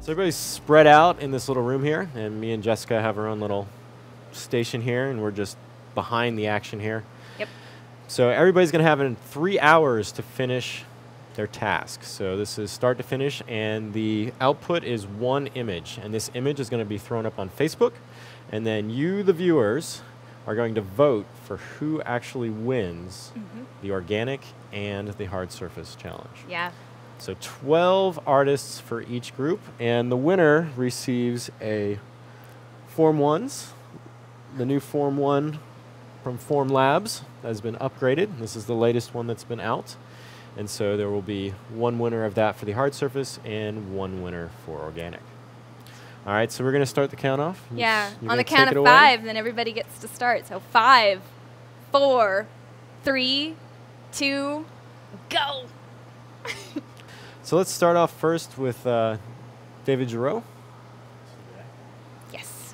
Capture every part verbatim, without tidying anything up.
So everybody's spread out in this little room here, and me and Jessica have our own little station here, and we're just behind the action here. Yep. So everybody's going to have in three hours to finish their task. So this is start to finish, and the output is one image, and this image is going to be thrown up on Facebook, and then you, the viewers, are going to vote for who actually wins Mm-hmm. the organic and the hard surface challenge. Yeah. So twelve artists for each group, and the winner receives a Form Ones. The new Form One from Form Labs has been upgraded. This is the latest one that's been out. And so there will be one winner of that for the hard surface and one winner for organic. All right, so we're going to start the count off. You Yeah. s- you're On gonna the count take of it away? five, then everybody gets to start. So five, four, three, two, go. So let's start off first with uh, David Giroux. Yes.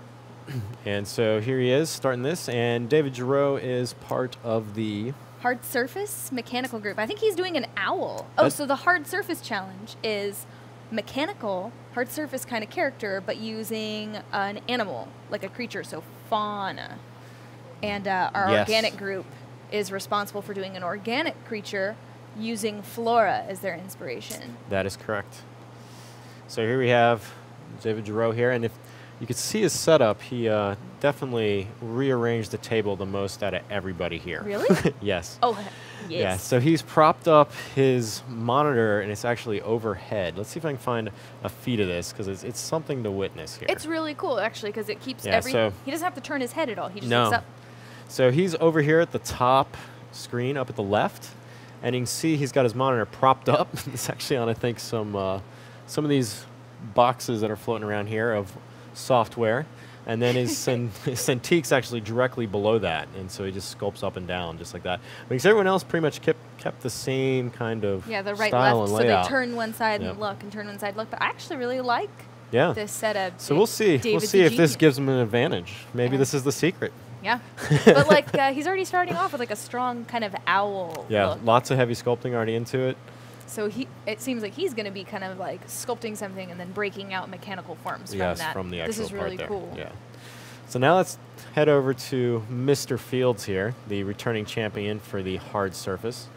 And so here he is starting this, and David Giroux is part of the Hard surface mechanical group. I think he's doing an owl. Oh, That- so the hard surface challenge is mechanical, hard surface kind of character, but using an animal, like a creature, so fauna. And uh, our Yes. organic group is responsible for doing an organic creature using flora as their inspiration. That is correct. So here we have David Giroux here, and if you could see his setup, he uh, definitely rearranged the table the most out of everybody here. Really? Yes. Oh, yes. Yeah, so he's propped up his monitor, and it's actually overhead. Let's see if I can find a feed of this, because it's, it's something to witness here. It's really cool, actually, because it keeps Yeah, every... so- he doesn't have to turn his head at all. He just No. looks up. So he's over here at the top screen, up at the left, and you can see he's got his monitor propped up. It's actually on, I think, some uh, some of these boxes that are floating around here of software, and then his, Cen- his Cintiq's actually directly below that, and so he just sculpts up and down just like that. Because everyone else pretty much kept kept the same kind of Yeah, the right, style left, and so layout. they turn one side Yep. and look, and turn one side and look. But I actually really like Yeah. this setup. So we'll see. David's we'll see a if this genius. gives him an advantage. Maybe Yeah. this is the secret. Yeah, but like uh, he's already starting off with like a strong kind of owl Yeah, look. lots of heavy sculpting already into it. So he, it seems like he's going to be kind of like sculpting something and then breaking out mechanical forms Yes, from that. from the actual this is part really there. cool. Yeah. So now let's head over to Mister Fields here, the returning champion for the hard surface.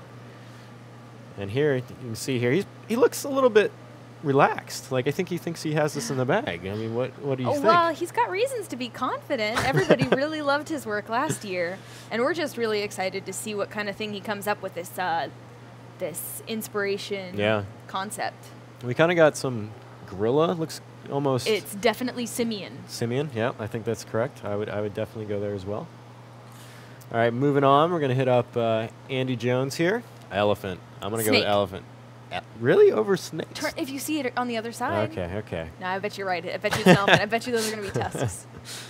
And here you can see here he's he looks a little bit relaxed. Like I think he thinks he has this in the bag. I mean, what what do you Oh, think? well, he's got reasons to be confident. Everybody really loved his work last year, and we're just really excited to see what kind of thing he comes up with. This uh, this inspiration Yeah. concept. We kind of got some gorilla. Looks almost It's definitely simian. simian. Yeah, I think that's correct. I would I would definitely go there as well. All right, moving on. We're gonna hit up uh, Andy Jones here. Elephant. I'm gonna go Snake. with elephant. E- really over snakes? Turn, if you see it on the other side. Okay, okay. No, I bet you're right. I bet you it's an elephant. I bet you those are going to be tusks.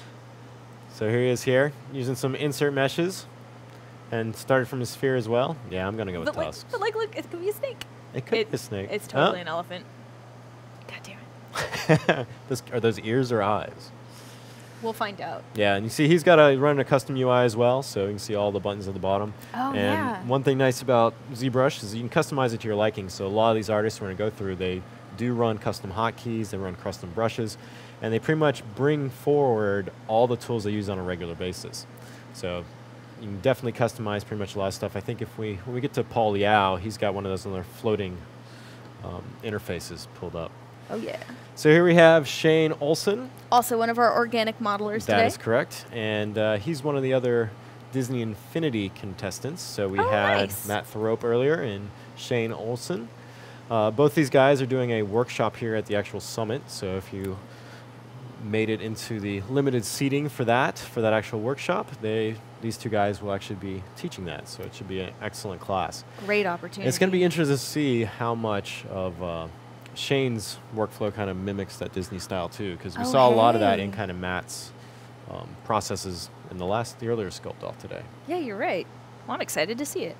So here he is here, using some insert meshes, and started from his sphere as well. Yeah, I'm gonna go with But like, tusks. but like, look, it could be a snake. It could it- be a snake. It's Huh? totally an elephant. God damn it. Those- are those ears or eyes? We'll find out. Yeah, and you see he's got a running a custom U I as well, so you can see all the buttons at the bottom. Oh, and yeah. one thing nice about ZBrush is you can customize it to your liking. So a lot of these artists we're going to go through, they do run custom hotkeys, they run custom brushes, and they pretty much bring forward all the tools they use on a regular basis. So you can definitely customize pretty much a lot of stuff. I think if we when we get to Paul Liao, he's got one of those little floating um, interfaces pulled up. Oh, yeah. So here we have Shane Olson. Also, one of our organic modelers That today. is correct. And uh, he's one of the other Disney Infinity contestants. So we Oh, had nice. Matt Thoreau earlier and Shane Olson. Uh, both these guys are doing a workshop here at the actual summit. So if you made it into the limited seating for that, for that actual workshop, they these two guys will actually be teaching that. So it should be an excellent class. Great opportunity. It's going to be interesting to see how much of uh, Shane's workflow kind of mimics that Disney style too, because we Oh, saw a lot of that hey. in kind of Matt's um, processes in the last, the earlier sculpt off today. Yeah, you're right. Well, I'm excited to see it.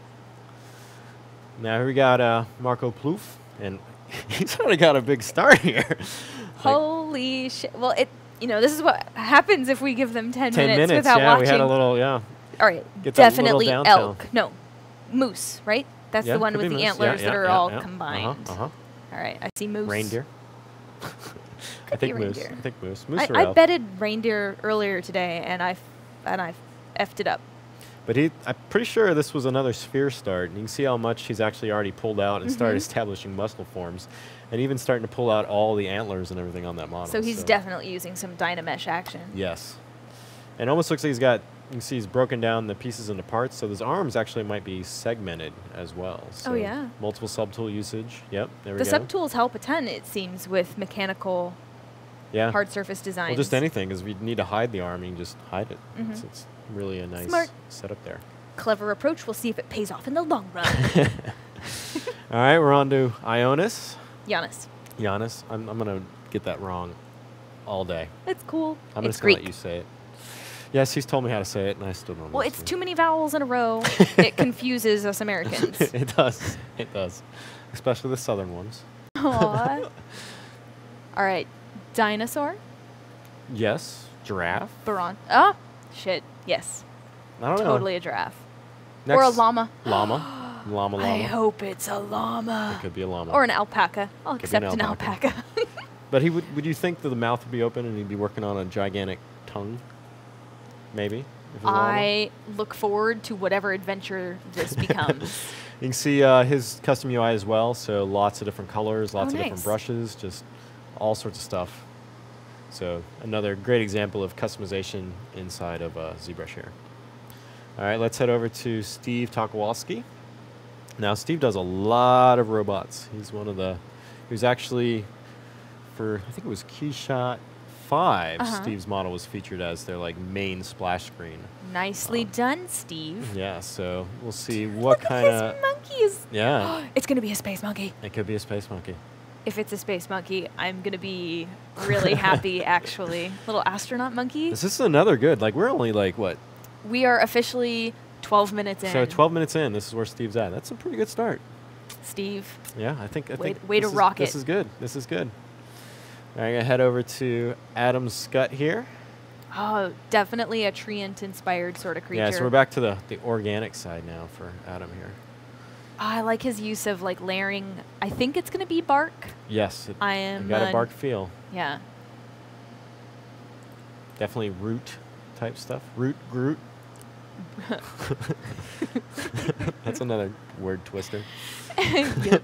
Now here we got uh, Marco Plouffe, and he's already got a big start here. Like Holy shit. Well, it. You know, this is what happens if we give them ten, ten minutes, minutes, without yeah, watching. we had a little, yeah. All right, Get that little definitely downtown. elk. No, moose, right? That's Yeah, the one could with be the moose. Yeah, antlers yeah, that are yeah, all yeah. combined. Uh-huh, uh-huh. All right, I see moose. Reindeer. I be think moose. reindeer. I think moose. Moose I, or I elk. betted reindeer earlier today, and I, f- and I effed it up. But he, I'm pretty sure this was another sphere start. And you can see how much he's actually already pulled out and started Mhm. establishing muscle forms, and even starting to pull out all the antlers and everything on that model. So he's definitely using some Dynamesh action. Yes. And it almost looks like he's got, you can see he's broken down the pieces into parts, so his arms actually might be segmented as well. So Oh, yeah. Multiple subtool usage. Yep, there we The go. subtools help a ton, it seems, with mechanical yeah. hard surface designs. Well, just anything, because if you need to hide the arm, you can just hide it. Mhm. It's, it's really a nice Smart. setup there. Clever approach. We'll see if it pays off in the long run. All right, we're on to Ionis. Giannis. Giannis. I'm, I'm going to get that wrong all day. It's cool. I'm it's just going to Greek. let you say it. Yes, he's told me how to say it, and I still don't know. Well, it's too many vowels in a row. It confuses us Americans. It does. It does. Especially the southern ones. Aww. All right. Dinosaur. Yes. Giraffe. Baron. Oh, shit. Yes. I don't know. Totally a giraffe. Next, Or a llama. Llama. Llama llama. I hope it's a llama. It could be a llama. Or an alpaca. I'll Could be an accept an alpaca. alpaca. But he would would you think that the mouth would be open and he'd be working on a gigantic tongue? Maybe. If it was a llama? I look forward to whatever adventure this becomes. You can see uh, his custom U I as well, so lots of different colors, lots Oh, of different nice. brushes, just all sorts of stuff. So another great example of customization inside of uh, ZBrush here. All right, let's head over to Steve Tokowalski. Now, Steve does a lot of robots. He's one of the, he was actually, for, I think it was Keyshot five, Uh-huh. Steve's model was featured as their like main splash screen. Nicely Um, done, Steve. Yeah, so we'll see what Look kind at of, his monkeys. yeah, It's going to be a space monkey. it could be a space monkey. If it's a space monkey, I'm going to be really happy, actually. Little astronaut monkey. This is another good, like we're only like, what, We are officially twelve minutes in. so twelve minutes in, this is where Steve's at. That's a pretty good start. Steve. Yeah, I think, I Way- think way this to is- rock This it. is good, this is good. All right, I'm gonna head over to Adam Scutt here. Oh, definitely a treant-inspired sort of creature. Yeah, so we're back to the, the organic side now for Adam here. I like his use of like layering. I think it's going to be bark. Yes, it, I it am. got a uh, bark feel. Yeah. Definitely root type stuff. Root Groot. That's another word twister. Yep.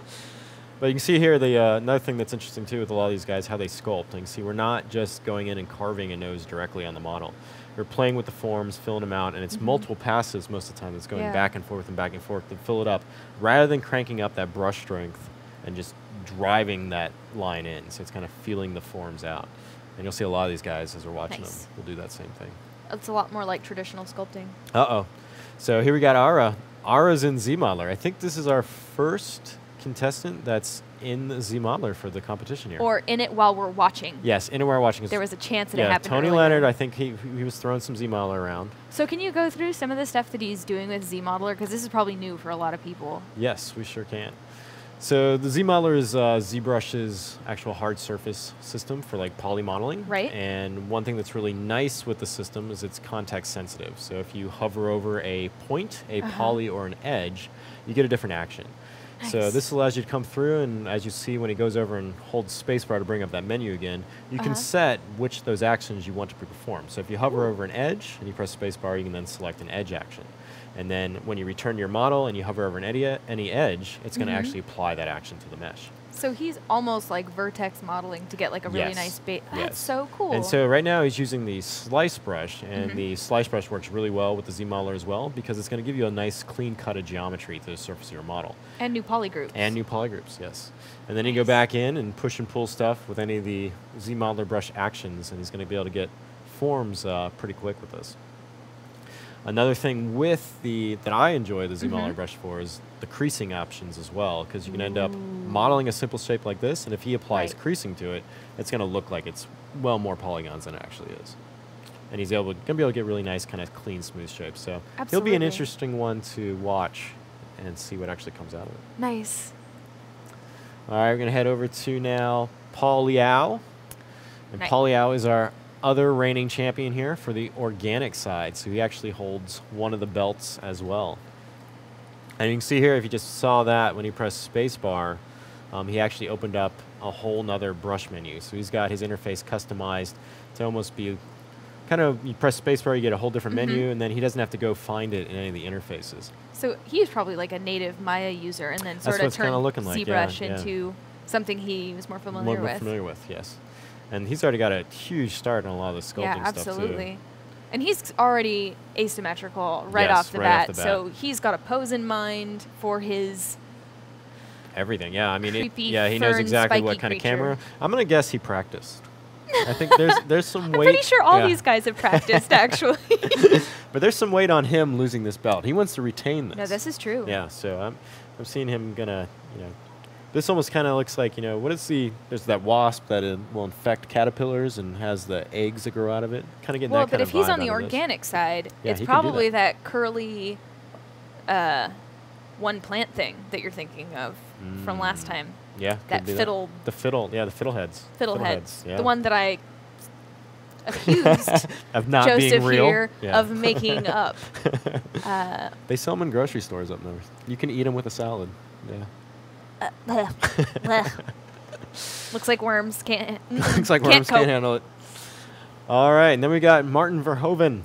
But you can see here the uh, another thing that's interesting too with a lot of these guys, how they sculpt. You can see we're not just going in and carving a nose directly on the model. We're playing with the forms, filling them out, and it's Mhm. multiple passes most of the time that's going Yeah. back and forth and back and forth to fill it up, rather than cranking up that brush strength and just driving that line in. So it's kind of feeling the forms out. And you'll see a lot of these guys as we're watching Nice. them will do that same thing. It's a lot more like traditional sculpting. Uh-oh. So here we got Ara. Ara's in ZModeler. I think this is our first contestant that's in the ZModeler for the competition here. Or in it while we're watching. Yes, anywhere watching. There was a chance that it yeah, happened Tony earlier. Leonard, I think he he was throwing some ZModeler around. So can you go through some of the stuff that he's doing with ZModeler? Because this is probably new for a lot of people. Yes, we sure can. So the ZModeler is uh, ZBrush's actual hard surface system for like poly modeling. Right. And one thing that's really nice with the system is it's context sensitive. So if you hover over a point, a Uh-huh. poly, or an edge, you get a different action. So Nice. this allows you to come through, and as you see when he goes over and holds spacebar to bring up that menu again, you can Uh-huh. set which of those actions you want to be performed. So if you hover Ooh. over an edge and you press spacebar, you can then select an edge action. And then when you return your model and you hover over an edi- any edge, it's going to Mhm. actually apply that action to the mesh. So he's almost like vertex modeling to get like a really Yes. nice base. That's Yes. so cool. And so right now he's using the slice brush, and Mhm. the slice brush works really well with the ZModeler as well because it's going to give you a nice clean cut of geometry to the surface of your model. And new polygroups. And new polygroups, yes. And then you go back in and push and pull stuff with any of the ZModeler brush actions, and he's going to be able to get forms uh, pretty quick with this. Another thing with the that I enjoy the ZModeler Mhm. brush for is the creasing options as well, because you can end up Ooh. modeling a simple shape like this, and if he applies Right. creasing to it, it's going to look like it's well more polygons than it actually is. And he's able going to be able to get really nice, kind of clean, smooth shapes. So he'll be an Absolutely. interesting one to watch and see what actually comes out of it. Nice. All right, we're going to head over to now Paul Liao. And Nice. Paul Liao is our other reigning champion here for the organic side. So he actually holds one of the belts as well. And you can see here, if you just saw that when he pressed spacebar, um, he actually opened up a whole nother brush menu. So he's got his interface customized to almost be kind of, you press spacebar, you get a whole different Mm-hmm. menu, and then he doesn't have to go find it in any of the interfaces. So he's probably like a native Maya user, and then That's sort what of it's kinda turned looking like, yeah, ZBrush yeah. into something he was more familiar More with. familiar with, yes. And he's already got a huge start on a lot of the sculpting Yeah, stuff, too. absolutely. And he's already asymmetrical right, Yes, off, the right off bat, the bat. so he's got a pose in mind for his. Everything, yeah. I mean, it, Creepy yeah, he knows fern exactly what spiky kind of creature. camera. I'm gonna guess he practiced. I think there's there's some I'm weight. pretty sure all yeah. these guys have practiced, actually. But there's some weight on him losing this belt. He wants to retain this. No, this is true. Yeah, so I'm I'm seeing him gonna, you know, this almost kind of looks like, you know, what is the, there's that wasp that uh, will infect caterpillars and has the eggs that grow out of it. Kind of getting Well, that but kind if of he's vibe on the out of this. organic side, Yeah, it's he can do probably that. curly uh, one plant thing that you're thinking of from last Mm. time. Yeah, That could be fiddle, The fiddle, yeah, the fiddleheads. fiddleheads. yeah. The one that I accused of not Joseph being real. here Yeah. of making up. Uh, They sell them in grocery stores up north. You can eat them with a salad. Yeah. uh, bleh, bleh. Looks like worms can't. Looks like can't worms cope. can't handle it. All right, and then we got Martin Verhoeven.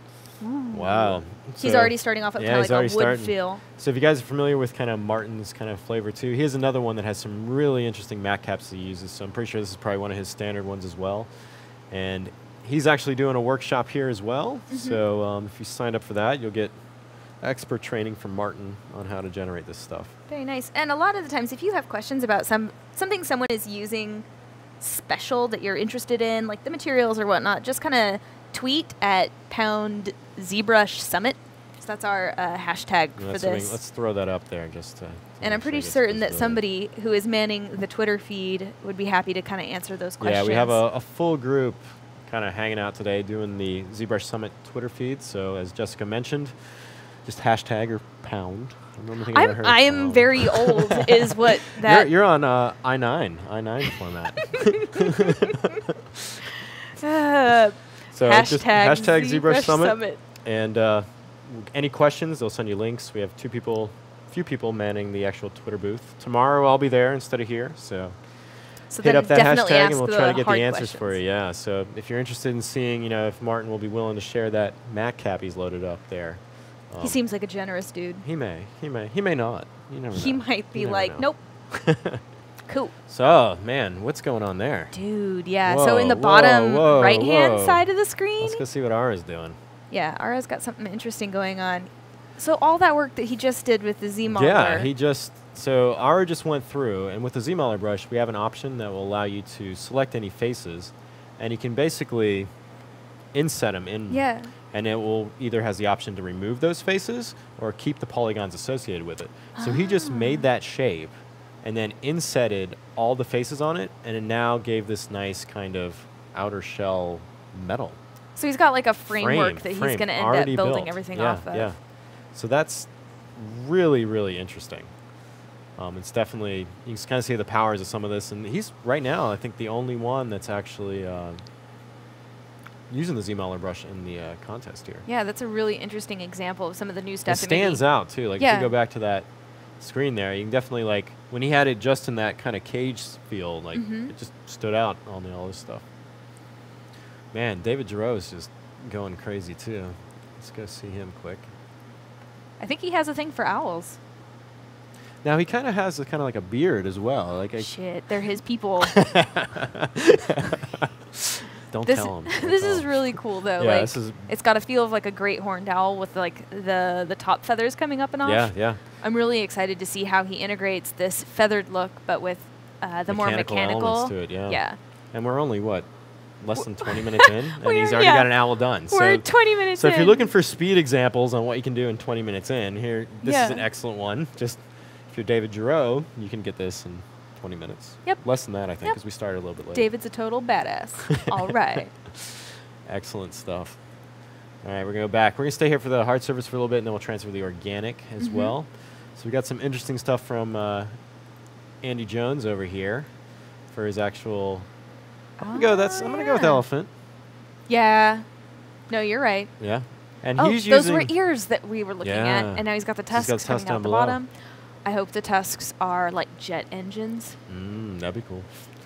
Wow. He's So- already starting off with yeah, kind he's of already like a wood starting. feel. So if you guys are familiar with kind of Martin's kind of flavor too, he has another one that has some really interesting matte caps he uses. So I'm pretty sure this is probably one of his standard ones as well. And he's actually doing a workshop here as well. Mm-hmm. So um, if you signed up for that, you'll get expert training from Martin on how to generate this stuff. Very nice. And a lot of the times, if you have questions about some something someone is using special that you're interested in, like the materials or whatnot, just kind of tweet at pound ZBrush Summit. So that's our uh, hashtag And for that's something- this. let's throw that up there just to. to And make I'm sure pretty it gets certain that visibility. somebody who is manning the Twitter feed would be happy to kind of answer those questions. Yeah, we have a, a full group kind of hanging out today doing the ZBrush Summit Twitter feed. So as Jessica mentioned, just hashtag or pound. I don't think I've ever I'm heard I am pound. very old, is what that. You're, you're on uh, I nine, I nine format. uh, So hashtag just hashtag ZBrush ZBrush Summit. Summit. And uh, any questions, they'll send you links. We have two people, few people manning the actual Twitter booth. Tomorrow I'll be there instead of here. So So hit then up that definitely hashtag ask and we'll the try to get the hard answers for questions. you. Yeah. So if you're interested in seeing, you know, if Martin will be willing to share that Mac cap he's loaded up there. He um, seems like a generous dude. He may. He may. He may not. You never He know. might You be never like, know. nope. Cool. So, man, what's going on there? Dude, yeah. so in the Whoa, bottom whoa, right-hand whoa. side of the screen, Let's go see what Ara's doing. yeah, Ara's got something interesting going on. So all that work that he just did with the Z-Modeler. Yeah, he just, so Ara just went through, and with the Z-Modeler brush, we have an option that will allow you to select any faces, and you can basically inset them in. Yeah. And it will either has the option to remove those faces or keep the polygons associated with it. So he just made that shape and then insetted all the faces on it, and it now gave this nice kind of outer shell metal. So he's got like a framework Frame, that frame, he's going to end already up building built. everything yeah, off of. Yeah. So that's really, really interesting. Um, it's definitely, you can kind of see the powers of some of this. And he's, right now, I think the only one that's actually uh, using the Z-Modeler brush in the uh, contest here. Yeah, that's a really interesting example of some of the new stuff. It that maybe- stands out, too. Like, if Yeah. you go back to that screen there, you can definitely, like, when he had it just in that kind of cage feel, like, Mhm. it just stood out on the, all this stuff. Man, David Giroux is just going crazy, too. Let's go see him quick. I think he has a thing for owls. Now he kind of has a kind of like a beard as well. Like I Shit, they're his people. don't this tell him. Don't this tell is him. really cool though. Yeah, like this is- it's got a feel of like a great horned owl with like the the top feathers coming up and off. Yeah, yeah. I'm really excited to see how he integrates this feathered look, but with uh, the Mechanical more mechanical. elements to it, yeah. Yeah. And we're only what, less than twenty minutes in, and We're- he's already yeah. got an owl done. We're so, twenty minutes so in. if you're looking for speed examples on what you can do in twenty minutes in, here this Yeah. is an excellent one. Just if you're David Giroux, you can get this in twenty minutes. Yep. Less than that, I think, Yep. because we started a little bit late. David's a total badass. All right. Excellent stuff. All right, we're going to go back. We're going to stay here for the hard surface for a little bit, and then we'll transfer to the organic as Mhm. well. So we got some interesting stuff from uh, Andy Jones over here for his actual. I'm gonna go. That's. I'm gonna go with Oh, yeah. elephant. Yeah. No, you're right. Yeah. And Oh, he's those using. were ears that we were looking Yeah. at, and now he's got the So he's tusks got the coming tusk out down the below. bottom. I hope the tusks are like jet engines. Mm, that'd be cool.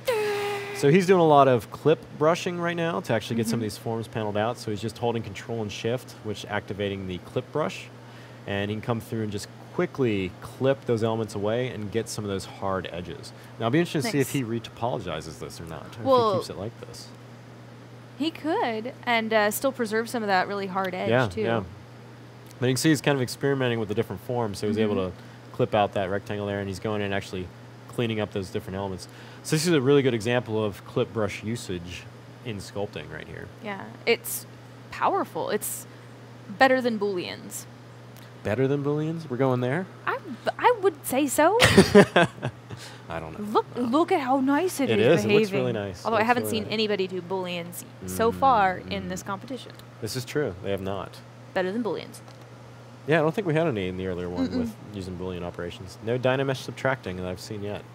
So he's doing a lot of clip brushing right now to actually get some of Mhm. these forms paneled out. So he's just holding Control and Shift, which activating the clip brush, and he can come through and just quickly clip those elements away and get some of those hard edges. Now I'll be interested to see if Nice. he retopologizes this or not, or if Well, he keeps it like this. He could, and uh, still preserve some of that really hard edge, Yeah, too. yeah. But you can see he's kind of experimenting with the different forms, so he's able Mhm. to clip out that rectangle there, and he's going in and actually cleaning up those different elements. So this is a really good example of clip brush usage in sculpting right here. Yeah, it's powerful. It's better than Booleans. Better than Booleans? We're going there? I, I would say so. I don't know. Look, look at how nice it It is is. It behaving. looks really nice. It Although I looks haven't really seen nice. anybody do Booleans so far in Mm. this competition. This is true. They have not. Better than Booleans. Yeah, I don't think we had any in the earlier one Mm-mm. with using Boolean operations. No Dynamesh subtracting that I've seen yet.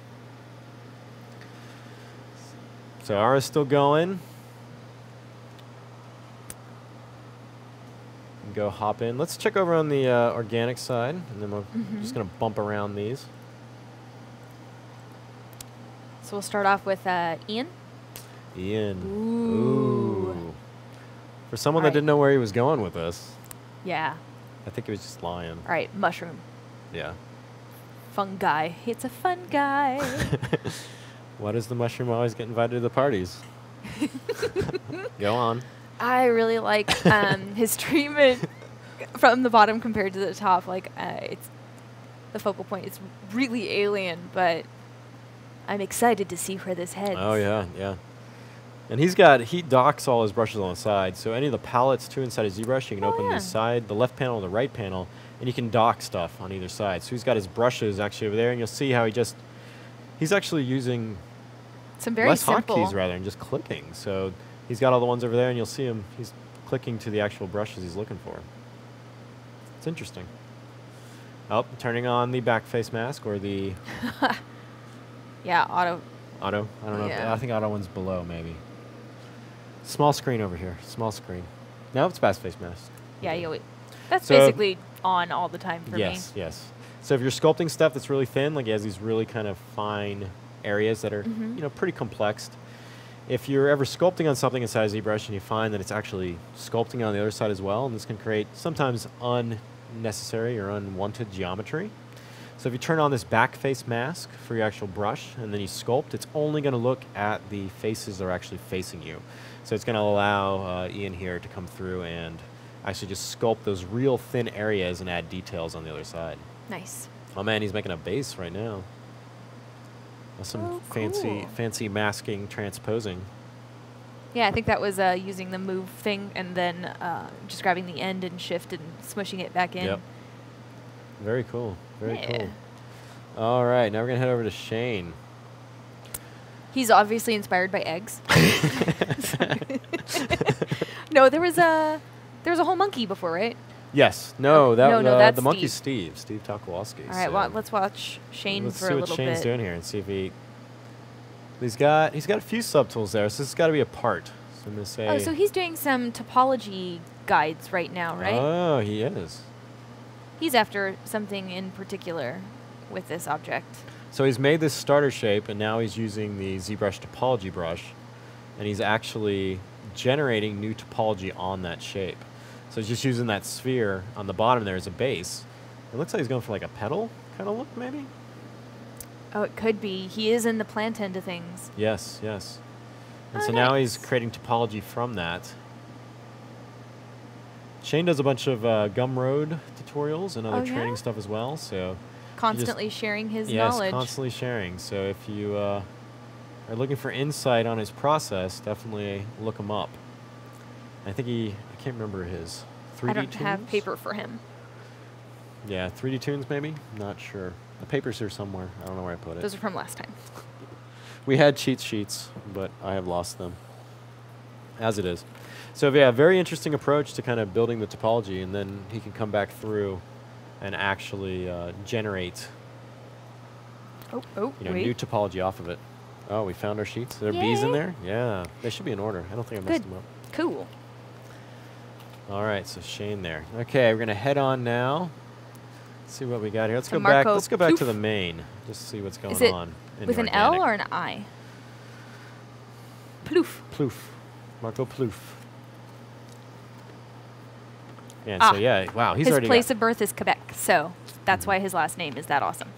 So Ara's still going. Go hop in. Let's check over on the uh, organic side, and then we're Mhm. just going to bump around these. So we'll start off with uh, Ian. Ian. Ooh. Ooh. For someone Alright. that didn't know where he was going with this, Yeah. I think he was just lying. All right, mushroom. Yeah. Fun guy. It's a fun guy. Why does the mushroom always get invited to the parties? Go on. I really like um, his treatment from the bottom compared to the top. Like, uh, it's the focal point. It's really alien, but I'm excited to see where this heads. Oh yeah, yeah. And he's got he docks all his brushes on the side, so any of the palettes too inside his ZBrush, you can Oh, open yeah. the side, the left panel, and the right panel, and you can dock stuff on either side. So he's got his brushes actually over there, and you'll see how he just he's actually using Some very less simple. hotkeys rather than just clicking. So he's got all the ones over there, and you'll see him he's clicking to the actual brushes he's looking for. It's interesting. Oh, turning on the back face mask or the Yeah, auto. auto. I don't know. If, Yeah. I think auto one's below maybe. Small screen over here. Small screen. No, it's back face mask. Yeah, you always, that's So- basically on all the time for Yes, me. yes. So if you're sculpting stuff that's really thin, like he has these really kind of fine areas that are, Mhm. you know, pretty complex. If you're ever sculpting on something inside a ZBrush and you find that it's actually sculpting on the other side as well, and this can create sometimes unnecessary or unwanted geometry. So if you turn on this back face mask for your actual brush and then you sculpt, it's only going to look at the faces that are actually facing you. So it's going to allow uh, Ian here to come through and actually just sculpt those real thin areas and add details on the other side. Nice. Oh man, he's making a base right now. That's some Oh, fancy, cool. fancy masking, transposing. Yeah, I think that was uh, using the move thing and then uh, just grabbing the end and shift and smushing it back in. Yep. Very cool. Very Yeah. cool. All right, now we're gonna head over to Shane. He's obviously inspired by eggs. No, there was a there was a whole monkey before, right? Yes. No, Oh, that no, no, uh, that's the monkey's Steve. Steve. Steve Takowalski. All right, so well, let's watch Shane let's for see a what little Shane's bit. doing here and see if he. He's got he's got a few subtools there, so this has got to be a part. So I'm gonna say. Oh, so he's doing some topology guides right now, right? Oh, he is. He's after something in particular with this object. So he's made this starter shape, and now he's using the ZBrush topology brush, and he's actually generating new topology on that shape. So he's just using that sphere on the bottom there as a base. It looks like he's going for like a petal kind of look, maybe? Oh, it could be. He is in the plant end of things. Yes, yes. And Oh, so now he's nice. creating topology from that. Shane does a bunch of uh, Gumroad tutorials and other Oh, yeah? training stuff as well, so Constantly sharing his yes, knowledge. constantly sharing. So if you uh, are looking for insight on his process, definitely look him up. I think he, I can't remember his three I D don't tunes. have paper for him. Yeah, three D tunes maybe? Not sure. The paper's here somewhere. I don't know where I put it. Those are from last time. We had cheat sheets, but I have lost them. As it is. So yeah, very interesting approach to kind of building the topology, and then he can come back through and actually uh, generate Oh, oh, you know, wait. new topology off of it. Oh, we found our sheets. Are there bees in Yay. there? Yeah. They should be in order. I don't think I messed Good. them up. Cool. All right, so Shane there. Okay, we're going to head on now. Let's see what we got here. Let's To go back. Marco Let's go back to Poof. the main. Just see what's going Is it on. in With the an L organic. or an I? Plouffe. Marco Plouffe. And Ah, so, yeah, wow, he's his already place got of birth is Quebec, so that's why his last name is that awesome.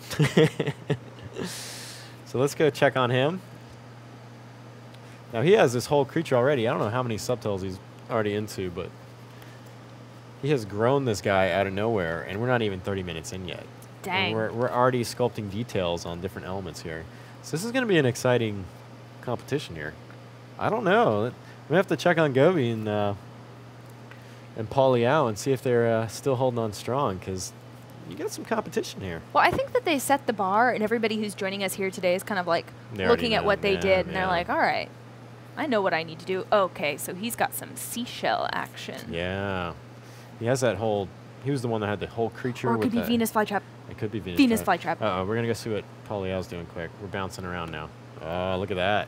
So let's go check on him. Now, he has this whole creature already. I don't know how many subtitles he's already into, but he has grown this guy out of nowhere, and we're not even thirty minutes in yet. Dang. And we're, we're already sculpting details on different elements here. So this is going to be an exciting competition here. I don't know. We have to check on Gobi and uh, and Paul Liao and see if they're uh, still holding on strong, because you got some competition here. Well, I think that they set the bar, and everybody who's joining us here today is kind of like They already looking at know, what they yeah, did, and yeah. they're like, all right, I know what I need to do. Okay, so he's got some seashell action. Yeah. He has that whole... He was the one that had the whole creature Or it with could be that- Venus flytrap. It could be Venus. Venus fly- flytrap. Uh-oh, we're going to go see what Paul Liao's doing quick. We're bouncing around now. Oh, look at that.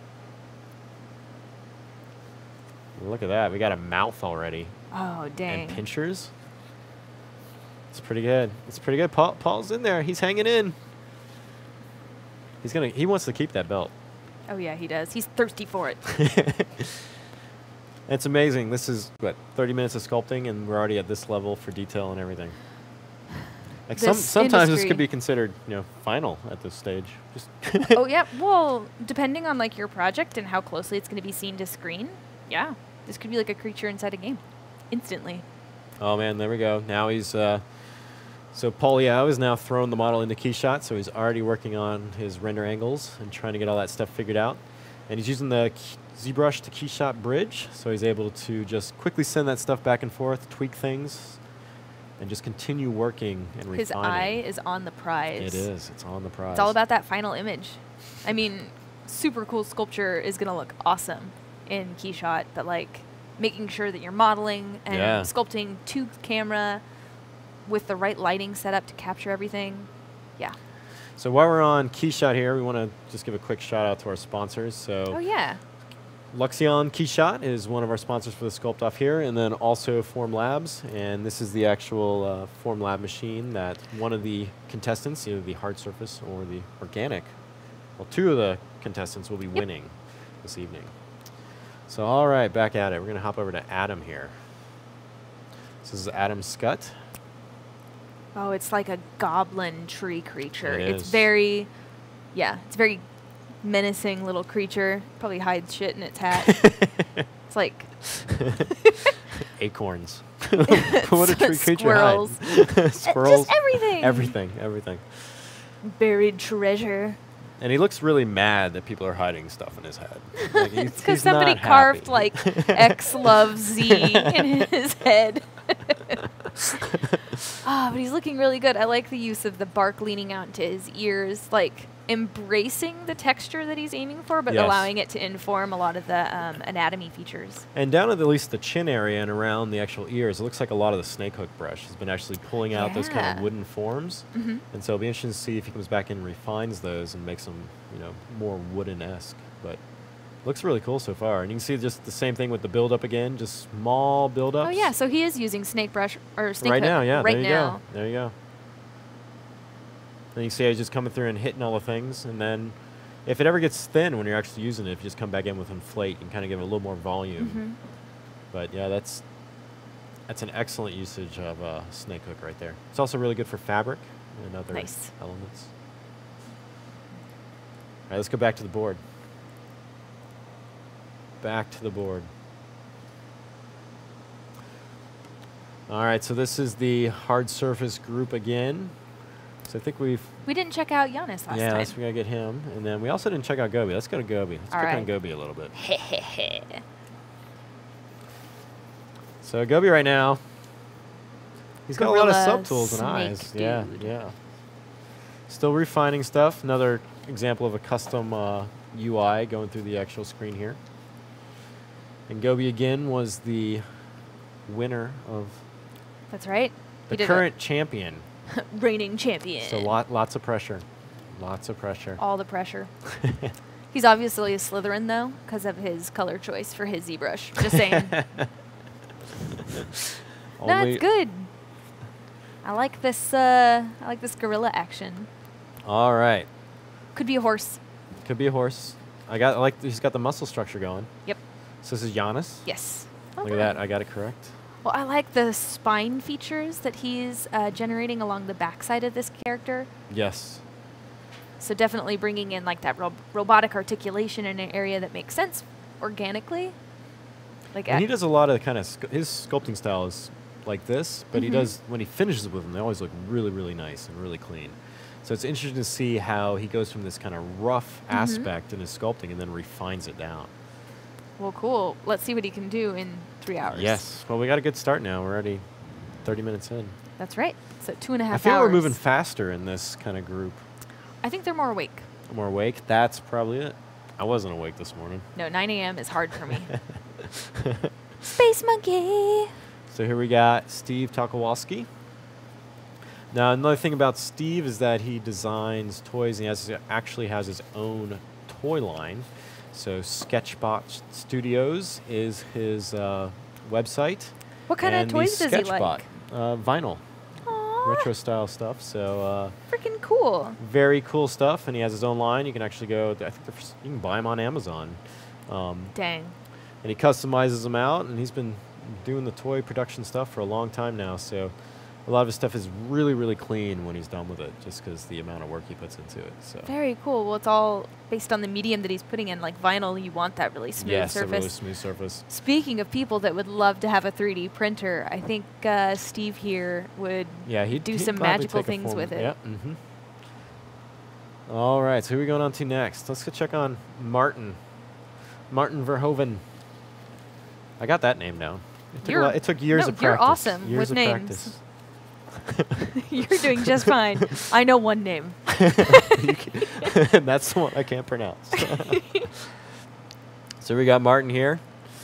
Look at that. We got a mouth already. Oh, dang. And pinchers. It's pretty good. It's pretty good. Paul, Paul's in there. He's hanging in. He's gonna. He wants to keep that belt. Oh, yeah, he does. He's thirsty for it. It's amazing. This is what thirty minutes of sculpting, and we're already at this level for detail and everything. Like some, This sometimes this industry- could be considered, you know, final at this stage. Just Oh, yeah. Well, depending on, like, your project and how closely it's going to be seen to screen, yeah, this could be like a creature inside a game. Instantly. Oh man, there we go. Now he's uh, so Paul Liao is now throwing the model into Keyshot, so he's already working on his render angles and trying to get all that stuff figured out. And he's using the key- ZBrush to Keyshot bridge, so he's able to just quickly send that stuff back and forth, tweak things, and just continue working and refining. His eye is on the prize. It is. It's on the prize. It's all about that final image. I mean, super cool sculpture is going to look awesome in Keyshot, but like making sure that you're modeling and Yeah. sculpting to camera with the right lighting setup to capture everything. Yeah. So while we're on Keyshot here, we want to just give a quick shout out to our sponsors. So Oh, yeah. Luxion Keyshot is one of our sponsors for the Sculpt Off here, and then also Form Labs. And this is the actual uh, Form Lab machine that one of the contestants, either the hard surface or the organic, well, two of the contestants will be Yep. winning this evening. So, all right, back at it. We're going to hop over to Adam here. This is Adam Scutt. Oh, it's like a goblin tree creature. It It's is. very, yeah, it's very menacing little creature. Probably hides shit in its hat. It's like Acorns. What a tree creature Squirrels. hide. Squirrels. Just everything. Everything, everything. Buried treasure. And he looks really mad that people are hiding stuff in his head. Like he's- It's because he's not somebody carved happy. like X loves Z in his head. Ah, but he's looking really good. I like the use of the bark leaning out into his ears, like embracing the texture that he's aiming for, but Yes. allowing it to inform a lot of the um, anatomy features. And down at at least the chin area and around the actual ears, it looks like a lot of the snake hook brush has been actually pulling out those kind of Yeah. wooden forms. Mm-hmm. And so it'll be interesting to see if he comes back and refines those and makes them, you know, more wooden-esque. But looks really cool so far. And you can see just the same thing with the build-up again, just small build-ups. Oh yeah, so he is using snake brush or snake right hook now, yeah. right there you now. go. There you go. And you see he's just coming through and hitting all the things. And then if it ever gets thin when you're actually using it, if you just come back in with inflate and kind of give it a little more volume. Mhm. But yeah, that's that's an excellent usage of uh, snake hook right there. It's also really good for fabric and other Nice. elements. All right, let's go back to the board. Back to the board. All right, so this is the hard surface group again. So I think we've We didn't check out Giannis last yeah, time. let's, we gotta get him, and then we also didn't check out Gobi. Let's go to Gobi. Let's All pick on right. Gobi a little bit. Hehehe. So Gobi right now, he's got a lot of Gorilla subtools and snake eyes. Yeah, dude. yeah. Still refining stuff. Another example of a custom uh, U I going through the actual screen here. And Gobi again was the winner of That's right. the He did current champion. it. Reigning champion. So lot, lots of pressure. Lots of pressure. All the pressure. He's obviously a Slytherin though, because of his color choice for his ZBrush. Just saying. Only- That's good. I like this. Uh, I like this gorilla action. All right. Could be a horse. Could be a horse. I got I like he's got the muscle structure going. Yep. So this is Giannis. Yes. Well Look at done. that. I got it correct. Well, I like the spine features that he's uh, generating along the backside of this character. Yes. So definitely bringing in like that ro- robotic articulation in an area that makes sense organically. Like And at- he does a lot of kind of sc- his sculpting style is like this, but he Mhm. does when he finishes with them, they always look really, really nice and really clean. So it's interesting to see how he goes from this kind of rough Mhm. aspect in his sculpting and then refines it down. Well, cool. Let's see what he can do in three hours. Yes. Well, we got a good start now. We're already thirty minutes in. That's right. So two and a half I feel hours. we're moving faster in this kind of group. I think they're more awake. More awake. That's probably it. I wasn't awake this morning. No, nine a m is hard for me. Space Monkey. So here we got Steve Tokowalski. Now, another thing about Steve is that he designs toys and he has, actually has his own toy line. So Sketchbot Studios is his uh, website. What kind and of toys the does he Sketchbot, like? Uh, vinyl, Aww, retro style stuff. So uh, freaking cool. very cool stuff. And he has his own line. You can actually go, I think they're f- you can buy them on Amazon. Um, Dang. and he customizes them out, and he's been doing the toy production stuff for a long time now. So a lot of his stuff is really, really clean when he's done with it, just because the amount of work he puts into it. So Very cool. Well, it's all based on the medium that he's putting in. Like vinyl, you want that really smooth yes, a surface. really smooth surface. Speaking of people that would love to have a three D printer, I think uh, Steve here would Yeah, he do some magical things with it. Yeah. Mm-hmm. All right, so who are we going on to next? Let's go check on Martin. Martin Verhoeven. I got that name down. It took, a You're- lot, it took years no, of practice. you're awesome years with of names. practice. You're doing just fine. I know one name. You can- That's the one I can't pronounce. So we got Martin here,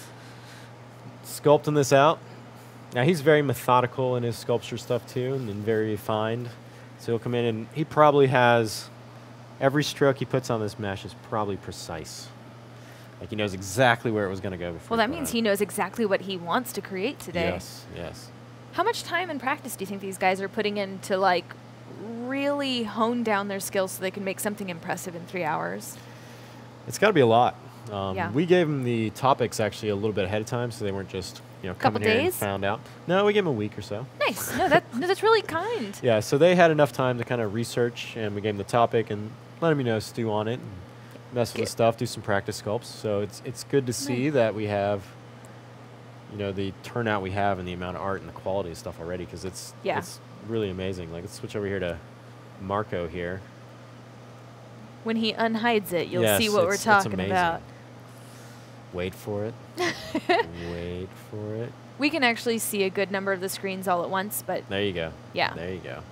sculpting this out. Now he's very methodical in his sculpture stuff too, and, and very refined. So he'll come in and he probably has every stroke he puts on this mesh is probably precise. Like he knows exactly where it was going to go before. Well, that put means on he it. knows exactly what he wants to create today. Yes, yes. How much time and practice do you think these guys are putting in to like really hone down their skills so they can make something impressive in three hours? It's got to be a lot. Um, Yeah. We gave them the topics actually a little bit ahead of time, so they weren't just you know Couple coming here and days? found out. No, we gave them a week or so. Nice. No, that no, that's really kind. Yeah, so they had enough time to kind of research, and we gave them the topic and let them, you know, stew on it, and mess with Good. the stuff, do some practice sculpts. So it's it's good to see Nice. that we have, you know, the turnout we have and the amount of art and the quality of stuff already, because it's Yeah. it's really amazing. Like, let's switch over here to Marco here. When he unhides it, you'll Yes, see what we're it's- it's talking amazing. about. Wait for it. Wait for it. We can actually see a good number of the screens all at once, but There you go. yeah. There you go.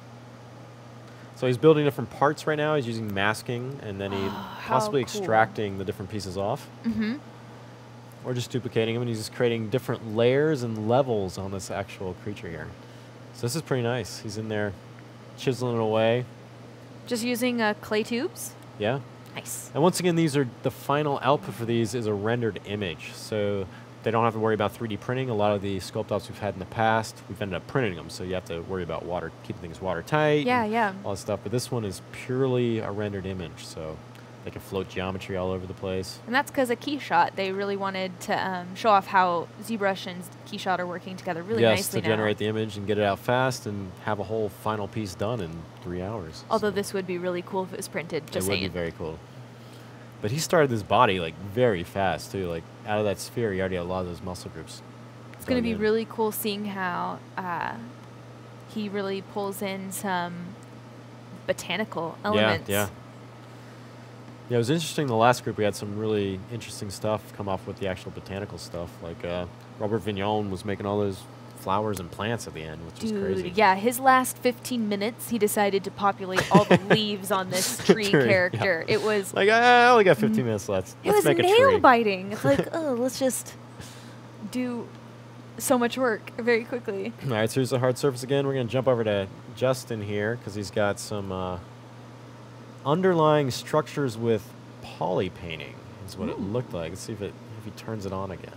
So he's building different parts right now. He's using masking, and then he How possibly cool. extracting the different pieces off, Mm-hmm. or just duplicating them, and he's just creating different layers and levels on this actual creature here. So this is pretty nice. He's in there chiseling it away. Just using uh, clay tubes. Yeah. Nice. And once again, these are the final output for these is a rendered image. So they don't have to worry about three D printing. A lot of the sculpt outs we've had in the past, we've ended up printing them. So you have to worry about water, keeping things watertight. Yeah, and yeah. all that stuff. But this one is purely a rendered image. So they can float geometry all over the place. And that's because of Keyshot. They really wanted to um, show off how ZBrush and Keyshot are working together really yes, nicely to now. generate the image and get it out fast and have a whole final piece done in three hours. Although So this would be really cool if it was printed. it Just would saying. be very cool. But he started this body like very fast too. Like out of that sphere, he already had a lot of those muscle groups. It's going to be dug in. really cool seeing how uh, he really pulls in some botanical elements. Yeah, yeah. Yeah, it was interesting. The last group, we had some really interesting stuff come off with the actual botanical stuff. Like uh, Robert Vignon was making all those flowers and plants at the end, which was crazy. Dude, yeah, his last fifteen minutes, he decided to populate all the leaves on this tree Tree, yeah. character. It was Like, I only got fifteen minutes left. it Let's was make a nail tree. biting. It's like, oh, let's just do so much work very quickly. All right, so here's the hard surface again. We're going to jump over to Justin here because he's got some uh, underlying structures with poly painting is what it Ooh. looked like. Let's see if, it, if he turns it on again.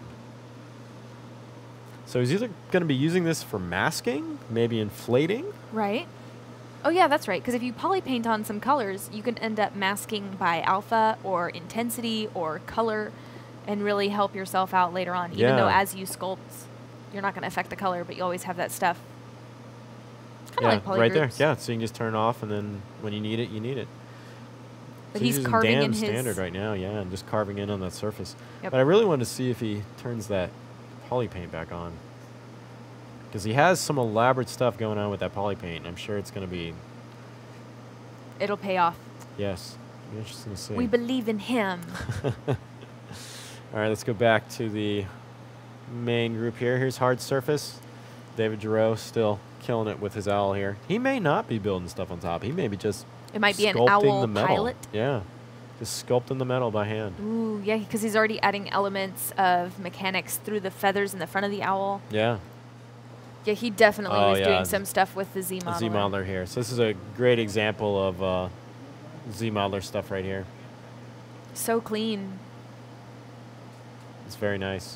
So he's either going to be using this for masking, maybe inflating. Right? Oh, yeah, that's right. Because if you poly paint on some colors, you can end up masking by alpha or intensity or color. and really help yourself out later on. Even Yeah. though as you sculpt, you're not going to affect the color, but you always have that stuff. Kind of Yeah, like poly right there. groups. Yeah, so you can just turn it off, and then when you need it, you need it. But So he's using carving in Dan's his standard right now, yeah, and just carving in on that surface. Yep. But I really wanted to see if he turns that poly paint back on, because he has some elaborate stuff going on with that poly paint. I'm sure it's going to be, It'll pay off. yes, be interesting to see. We believe in him. All right, let's go back to the main group here. Here's Hard Surface. David Giroux still killing it with his owl here. He may not be building stuff on top. He may be just It might be an sculpting owl the metal. pilot. Yeah, just sculpting the metal by hand. Ooh, yeah, because he's already adding elements of mechanics through the feathers in the front of the owl. Yeah, Yeah, he definitely Oh, was yeah, doing Z- some stuff with the Z a modeler. Z modeler here. So this is a great example of uh, Z modeler stuff right here. So clean. It's very nice.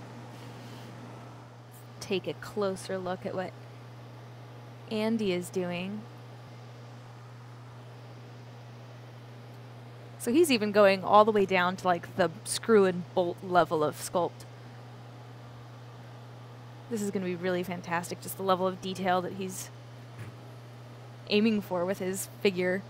Take a closer look at what Andy is doing. So he's even going all the way down to like the screw and bolt level of sculpt. This is going to be really fantastic, just the level of detail that he's aiming for with his figure.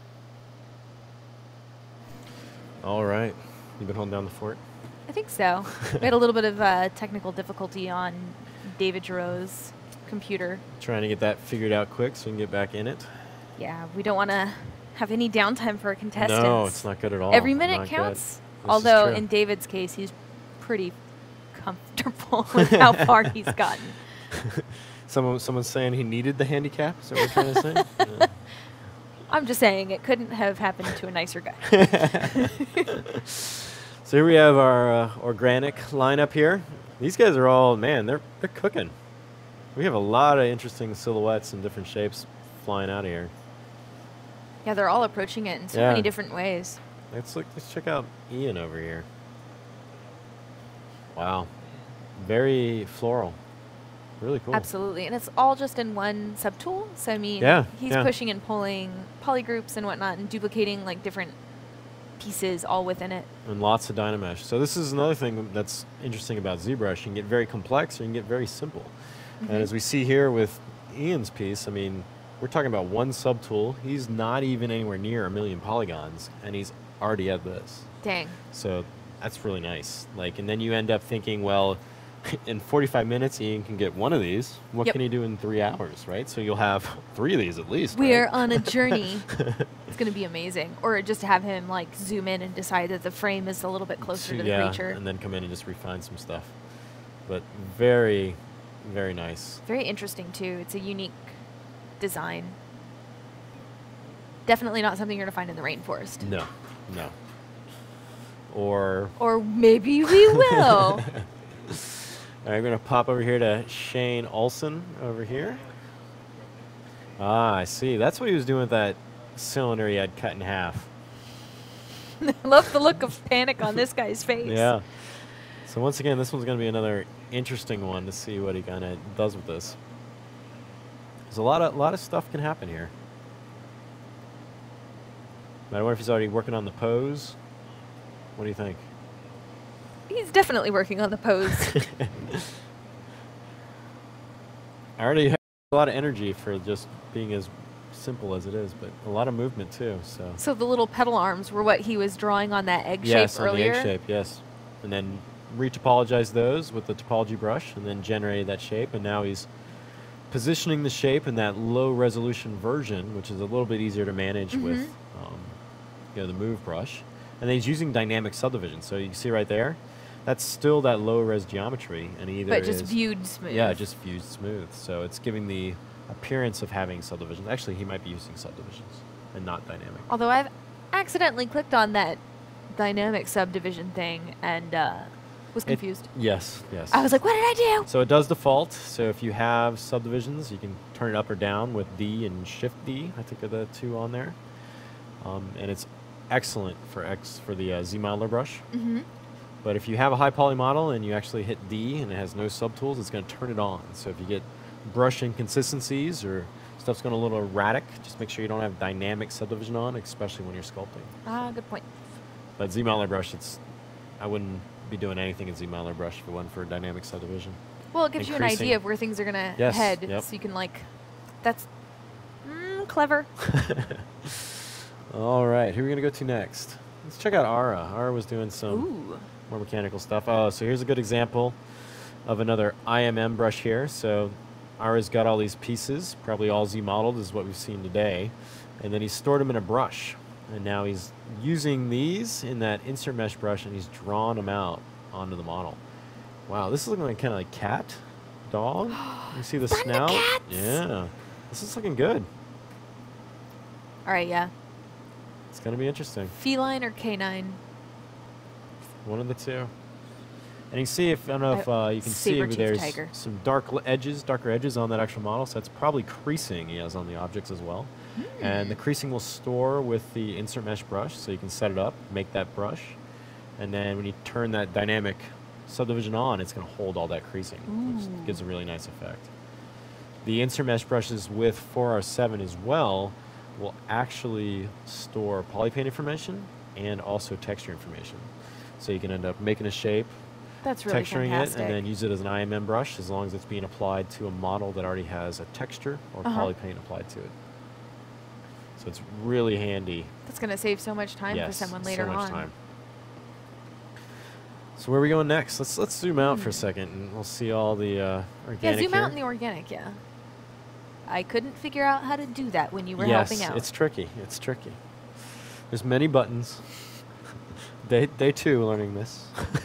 All right, you been holding down the fort? I think so. We had a little bit of uh, technical difficulty on David Giroux's computer. Trying to get that figured out quick so we can get back in it. Yeah, we don't want to have any downtime for our contestants. No, it's not good at all. Every minute Not good. counts. This is Although true. in David's case, he's pretty comfortable with how far he's gotten. Someone, someone's saying he needed the handicap. Is that what you're trying to say? Yeah. I'm just saying it couldn't have happened to a nicer guy. So here we have our uh, organic lineup here. These guys are all, man, they're they're cooking. We have a lot of interesting silhouettes and different shapes flying out of here. Yeah, they're all approaching it in so Yeah. many different ways. Let's look. Let's check out Ian over here. Wow, very floral. Really cool. Absolutely. And it's all just in one subtool. So, I mean, Yeah, he's yeah. pushing and pulling polygroups and whatnot and duplicating like different pieces all within it. And lots of Dynamesh. So this is another thing that's interesting about ZBrush. You can get very complex or you can get very simple. Mhm. And as we see here with Ian's piece, I mean, we're talking about one subtool. He's not even anywhere near a million polygons, and he's already at this. Dang. So that's really nice. Like, and then you end up thinking, well, in forty-five minutes, Ian can get one of these. What Yep. can he do in three hours, right? So you'll have three of these at least. We're right? on a journey. It's going to be amazing. Or just have him like zoom in and decide that the frame is a little bit closer to the yeah, creature. and then come in and just refine some stuff. But very, very nice. Very interesting too. It's a unique design. Definitely not something you're going to find in the rainforest. No, no. Or, Or maybe we will. all right, we're going to pop over here to Shane Olson over here. Ah, I see. That's what he was doing with that cylinder he had cut in half. Love the look of panic on this guy's face. Yeah. So once again, this one's going to be another interesting one to see what he kind of does with this. There's a lot of lot of stuff can happen here. I wonder if he's already working on the pose. What do you think? He's definitely working on the pose. I already have a lot of energy for just being as simple as it is, but a lot of movement too. So So the little pedal arms were what he was drawing on that egg yes, shape on earlier. the egg shape, yes. And then retopologize those with the topology brush, and then generated that shape. And now he's positioning the shape in that low resolution version, which is a little bit easier to manage Mhm. with um, you know, the move brush. And then he's using dynamic subdivision. So you can see right there, that's still that low res geometry, and either But just is- viewed smooth. Yeah, just fused smooth. So it's giving the appearance of having subdivisions. Actually, he might be using subdivisions and not dynamic. Although I've accidentally clicked on that dynamic subdivision thing and uh, was It- confused. Yes, yes. I was like, what did I do? So it does default. So if you have subdivisions, you can turn it up or down with D and Shift D. I think are the two on there. Um, and it's excellent for X for the uh, Z modeler brush. Mm-hmm. But if you have a high poly model and you actually hit D and it has no subtools, it's going to turn it on. So if you get brush inconsistencies or stuff's going a little erratic, just make sure you don't have dynamic subdivision on, especially when you're sculpting. Ah, good point. But Z modeler brush, it's I wouldn't be doing anything in Z-Miler Brush if it wasn't for dynamic subdivision. Well, it gives you an Increasing- idea of where things are going to Yes, head, yep. so you can like, that's mm, clever. All right, who are we gonna go to next? Let's check out Ara. Ara was doing some Ooh. more mechanical stuff. Oh, so here's a good example of another I M M brush here. So Ara's got all these pieces, probably all Z-modeled is what we've seen today, and then he stored them in a brush. And now he's using these in that insert mesh brush, and he's drawn them out onto the model. Wow, this is looking like kind of like cat, dog. You see the Burn the snout? cats! Yeah, this is looking good. All right, yeah. It's gonna be interesting. Feline or canine? One of the two. And you can see if I don't know if Uh, uh, you can see if saber-toothed there's tiger. some dark l- edges, darker edges on that actual model. So that's probably creasing he has on the objects as well. And the creasing will store with the insert mesh brush, so you can set it up, make that brush, and then when you turn that dynamic subdivision on, it's going to hold all that creasing, which Ooh. gives a really nice effect. The insert mesh brushes with four R seven as well will actually store polypaint information and also texture information. So you can end up making a shape, That's really texturing fantastic. it, and then use it as an I M M brush as long as it's being applied to a model that already has a texture or Uh-huh. polypaint applied to it. So it's really handy. That's going to save so much time for Yes, someone so later much on. time. So where are we going next? Let's let's zoom out for a Hmm. second, and we'll see all the uh, Yeah, organic zoom here. out in the organic, yeah. I couldn't figure out how to do that when you were yes, helping out. it's tricky. It's tricky. There's many buttons. day day two learning this.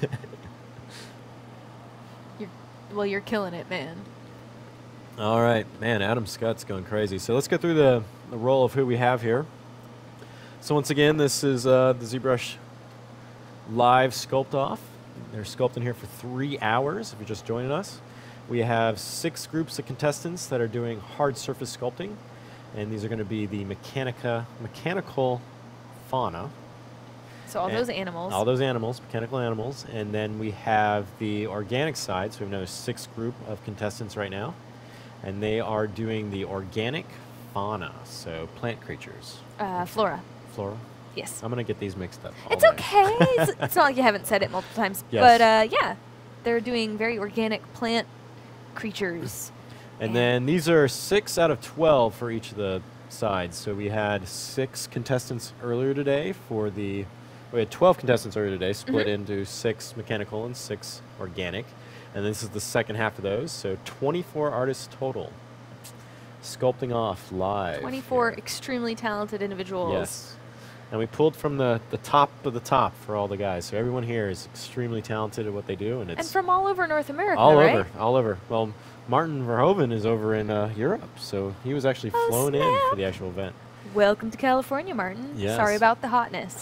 You're, well, you're killing it, man. All right, man, Adam Scott's going crazy. So let's go through the, the role of who we have here. So once again, this is uh, the ZBrush live sculpt off. They're sculpting here for three hours if you're just joining us. We have six groups of contestants that are doing hard surface sculpting, and these are going to be the mechanica, mechanical fauna. So all And those animals. All those animals, mechanical animals. And then we have the organic side, so we have another six group of contestants right now. And they are doing the organic fauna, so plant creatures. uh, flora. Flora? Yes. I'm going to get these mixed up. all It's night. okay. it's, it's not like you haven't said it multiple times. Yes. But uh, yeah, they're doing very organic plant creatures. And then these are six out of twelve for each of the sides. So we had six contestants earlier today for the. We had twelve contestants earlier today, split Mhm. into six mechanical and six organic. And this is the second half of those. So twenty-four artists total. Sculpting off live. twenty-four here. extremely talented individuals. Yes. And we pulled from the, the top of the top for all the guys. So everyone here is extremely talented at what they do. And it's And from all over North America, all right? over, all over. Well, Martin Verhoeven is over in uh, Europe, so he was actually Oh, flown in snap. for the actual event. Welcome to California, Martin. Yes. Sorry about the hotness.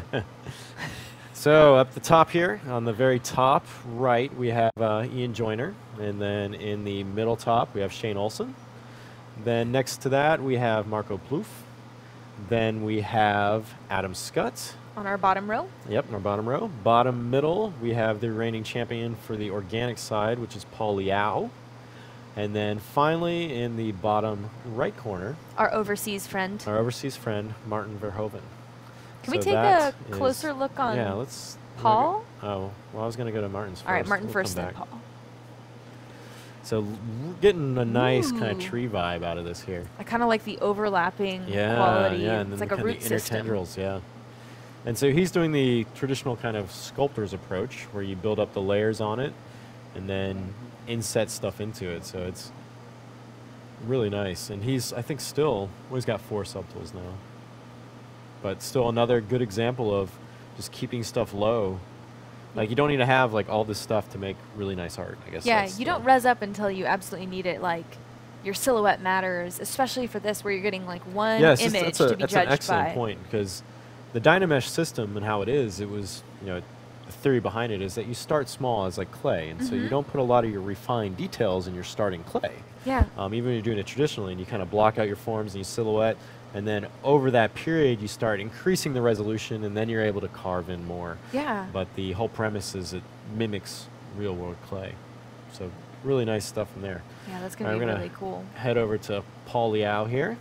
So up the top here, on the very top right, we have uh, Ian Joyner, and then in the middle top we have Shane Olson. Then next to that we have Marco Plouffe. Then we have Adam Scutt. On our bottom row, Yep, in our bottom row. Bottom middle, we have the reigning champion for the organic side, which is Paul Liao. And then finally, in the bottom right corner, our overseas friend. our overseas friend, Martin Verhoeven. Can we So take a that is- closer look on Yeah, let's. Paul? Oh, well, I was going to go to Martin's first. All right, Martin We'll first, come then back. Paul. So l- we're getting a nice kind of Ooh. tree vibe out of this here. I kind of like the overlapping Yeah, quality. yeah, and then it's like the a kinda root the inner system. tendrils, yeah. And so he's doing the traditional kind of sculptor's approach, where you build up the layers on it, and then inset stuff into it. So it's really nice. And he's, I think, still, well, he's got four subtools now, but still another good example of just keeping stuff low. Like you don't need to have like all this stuff to make really nice art. I guess. Yeah, that's you the- don't res up until you absolutely need it. Like your silhouette matters, especially for this, where you're getting like one Yeah, it's just- image that's, a, to be that's an judged excellent by. point, because the Dynamesh system and how it is, it was, you know, the theory behind it is that you start small as like clay, and so you Mhm. don't put a lot of your refined details in your starting clay. Yeah. Um, even when you're doing it traditionally, and you kind of block out your forms and you silhouette, and then over that period you start increasing the resolution, and then you're able to carve in more. Yeah. But the whole premise is it mimics real world clay. So really nice stuff in there. Yeah, that's All gonna right, be we're gonna really cool. Head over to Paul Liao here.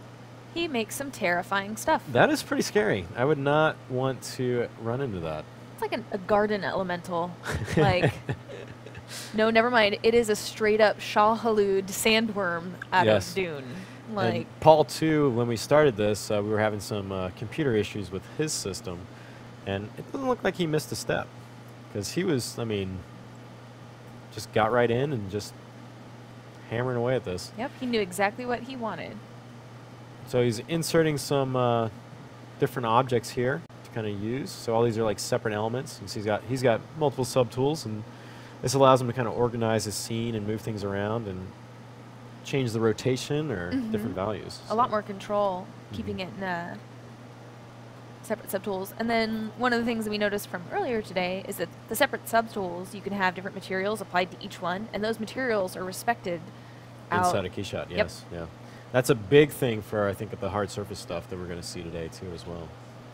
He makes some terrifying stuff. That is pretty scary. I would not want to run into that. It's like an, a garden elemental. Like, no, never mind. It is a straight up Shah-Halud sandworm out Yes. of Dune. And Like, Paul, too, when we started this, uh, we were having some uh, computer issues with his system, and it doesn't look like he missed a step, because he was, I mean, just got right in and just hammering away at this. yep, he knew exactly what he wanted. So he's inserting some uh, different objects here to kind of use. So all these are like separate elements. And so he's got he's got multiple subtools, and this allows him to kind of organize his scene and move things around and change the rotation or Mhm. different values. A lot more control, keeping Mhm. it in uh, separate subtools. And then one of the things that we noticed from earlier today is that the separate subtools, you can have different materials applied to each one, and those materials are respected out. Inside a keyshot, Yep. yes, yeah. That's a big thing for I think the hard surface stuff that we're going to see today too as well.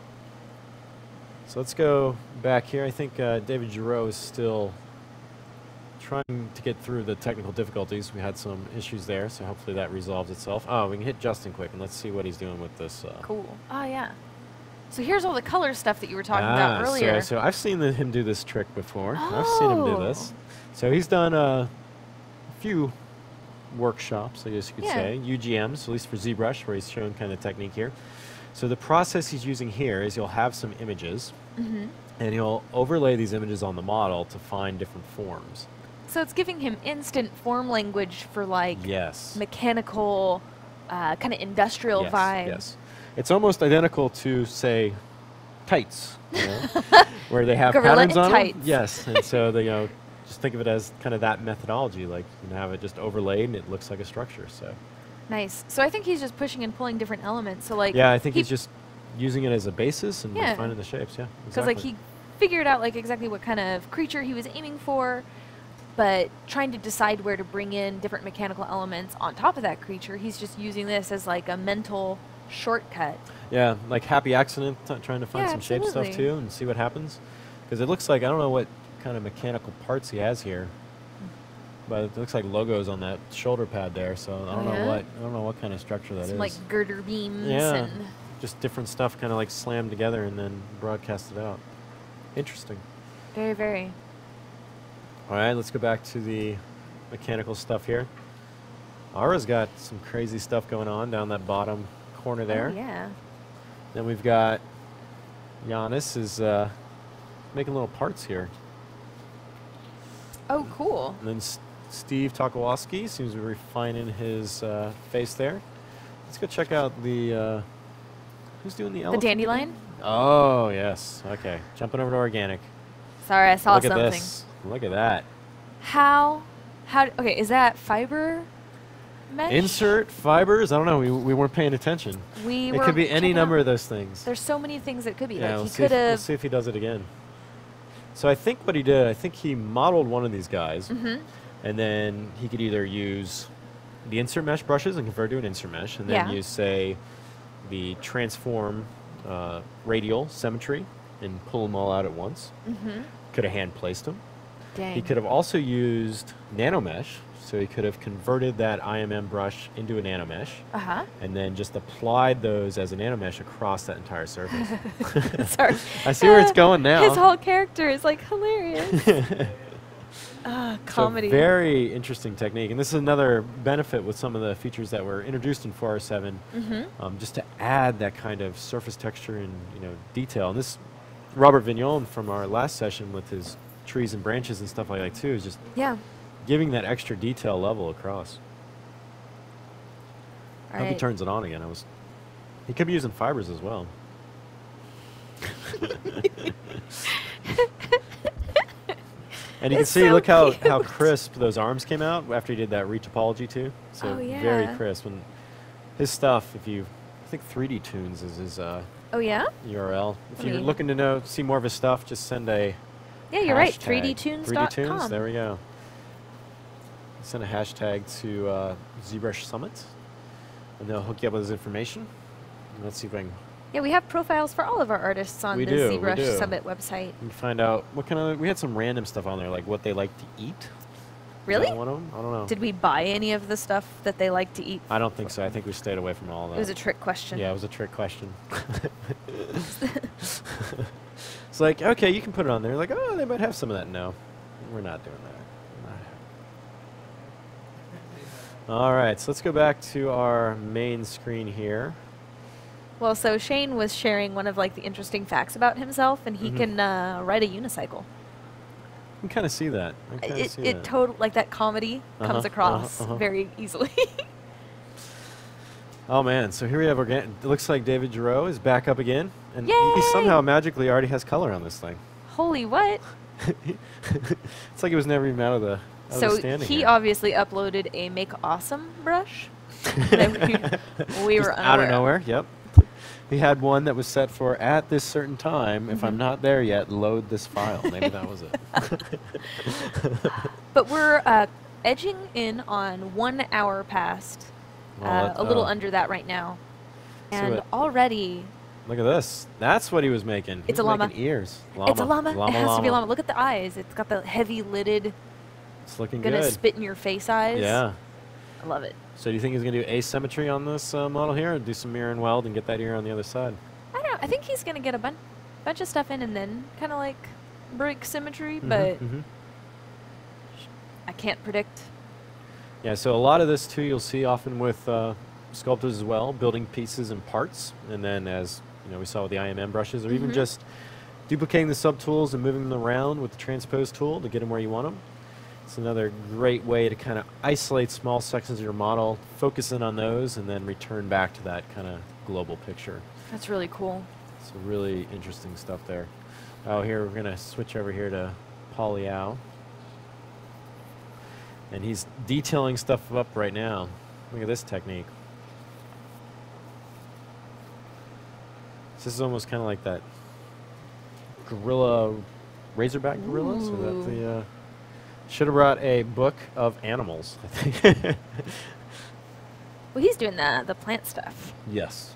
So let's go back here. I think uh, David Giroux is still trying to get through the technical difficulties. We had some issues there, so hopefully that resolves itself. Oh, we can hit Justin quick and let's see what he's doing with this. Uh, Cool. Oh, yeah. So here's all the color stuff that you were talking ah, about earlier. So, so I've seen the, him do this trick before. I've seen him do this. Oh. So he's done uh, a few workshops, I guess you could Yeah. say, U G Ms, at least for ZBrush, where he's showing kind of technique here. So the process he's using here is you'll have some images, hmm and he'll overlay these images on the model to find different forms. So it's giving him instant form language for like Yes. mechanical, uh, kind of industrial yes, vibe. Yes. It's almost identical to, say, tights, you know, where they have Gorilla patterns in on tights. them. Yes, and so they, you know, just think of it as kind of that methodology, like you can have it just overlaid and it looks like a structure. So Nice. So I think he's just pushing and pulling different elements. So like yeah, I think he he's just using it as a basis and Yeah. refining the shapes. Yeah, Because like he figured out like exactly what kind of creature he was aiming for, but trying to decide where to bring in different mechanical elements on top of that creature, he's just using this as like a mental shortcut. Yeah, like happy accident, t- trying to find Yeah, some shape stuff absolutely. too and see what happens. Because it looks like, I don't know what kind of mechanical parts he has here, but it looks like logos on that shoulder pad there. So I don't Oh, know yeah? what I don't know what kind of structure that is. Some like girder beams Yeah. and Just different stuff kind of like slammed together and then broadcasted out. Interesting. very, very. All right, let's go back to the mechanical stuff here. Ara's got some crazy stuff going on down that bottom corner there. Oh, yeah. Then we've got Giannis is uh, making little parts here. Oh, cool. And then S- Steve Takowski seems to be refining his uh, face there. Let's go check out the, uh, who's doing the The elephant? dandelion? Oh, yes. Okay. Jumping over to organic. Sorry, I saw Look something. at this. Look at that. How? How? d- Okay, is that fiber mesh? Insert fibers? I don't know. We, we weren't paying attention. We It were could be any checking number out- of those things. There's so many things it could be. Yeah, like we'll he see, if, could we'll have. see if he does it again. So I think what he did, I think he modeled one of these guys, hmm and then he could either use the insert mesh brushes and convert to an insert mesh, and then Yeah. use, say, the transform uh, radial symmetry and pull them all out at once. hmm Could have hand placed them. Dang. He could have also used nanomesh, so he could have converted that I M M brush into a nanomesh, Uh huh. and then just applied those as a nanomesh across that entire surface. Sorry. I see where it's Uh, going now. His whole character is like hilarious. Ah, comedy. So very interesting technique, and this is another benefit with some of the features that were introduced in four R seven, hmm um, just to add that kind of surface texture and you know detail. And this Robert Vignon from our last session with his trees and branches and stuff like that too is just Yeah. giving that extra detail level across. All I hope he right. turns it on again. I was. He could be using fibers as well. And you can It's see, so look how, how cute. crisp those arms came out after he did that retopology too. So Oh, very yeah. crisp. And his stuff, if you, I think three D Tunes is his uh, Oh yeah. U R L. If Let you're me- looking to know, see more of his stuff, just send a Yeah, you're right. hashtag. three D tunes three D dot Tunes, com. there we go. Send a hashtag to uh, ZBrush Summit, and they'll hook you up with his information. And let's see if I can, Yeah, we have profiles for all of our artists on We the do, we ZBrush do. Summit website. we can find out what kind of. We had some random stuff on there, like what they like to eat. Is Really? that one of them? I don't know. Did we buy any of the stuff that they like to eat? I don't think so. I think we stayed away from all of that. It was a trick question. Yeah, it was a trick question. It's like, okay, you can put it on there. Like, oh, they might have some of that. No, we're not doing that. We're not. All right, so let's go back to our main screen here. Well, so Shane was sharing one of like the interesting facts about himself, and he Mm-hmm. can uh, ride a unicycle. I can kind of see that. I can kinda It see it that. total like that comedy Uh-huh, comes uh-huh, across uh-huh. very easily. Oh man, so here we have organ. It looks like David Giroux is back up again, and he- he Yay! somehow magically already has color on this thing. Holy what? It's like he was never even out of the, out of the So standing he here. obviously uploaded a Make Awesome brush. that we, we Just were out of unaware nowhere. Yep. He had one that was set for at this certain time. If I'm Mhm. not there yet, load this file. Maybe that was it. But we're uh, edging in on one hour past. Well, uh, that- a little oh, under that right now. So And it- already, Look at this. That's what he was making. He It's a was llama. making ears. it's a llama. It has to be a llama. Look at the eyes. It's got the heavy lidded, It's looking gonna good. spit in your face eyes. Yeah. I love it. So do you think he's going to do asymmetry on this uh, model here, or do some mirror and weld and get that ear on the other side? I don't know. I think he's gonna get a bun- bunch of stuff in and then kind of like break symmetry, Mhm, but mhm. I can't predict. Yeah, so a lot of this too you'll see often with uh, sculptors as well, building pieces and parts, and then as you know we saw with the I M M brushes, or even Mhm. just duplicating the subtools and moving them around with the transpose tool to get them where you want them. It's another great way to kind of isolate small sections of your model, focus in on those, and then return back to that kind of global picture. That's really cool. So really interesting stuff there. Oh, here we're gonna switch over here to Paul Liao. And he's detailing stuff up right now. Look at this technique. This is almost kind of like that gorilla, razorback gorillas. Or that the, uh, should have brought a book of animals, I think. Well, he's doing the the plant stuff. Yes.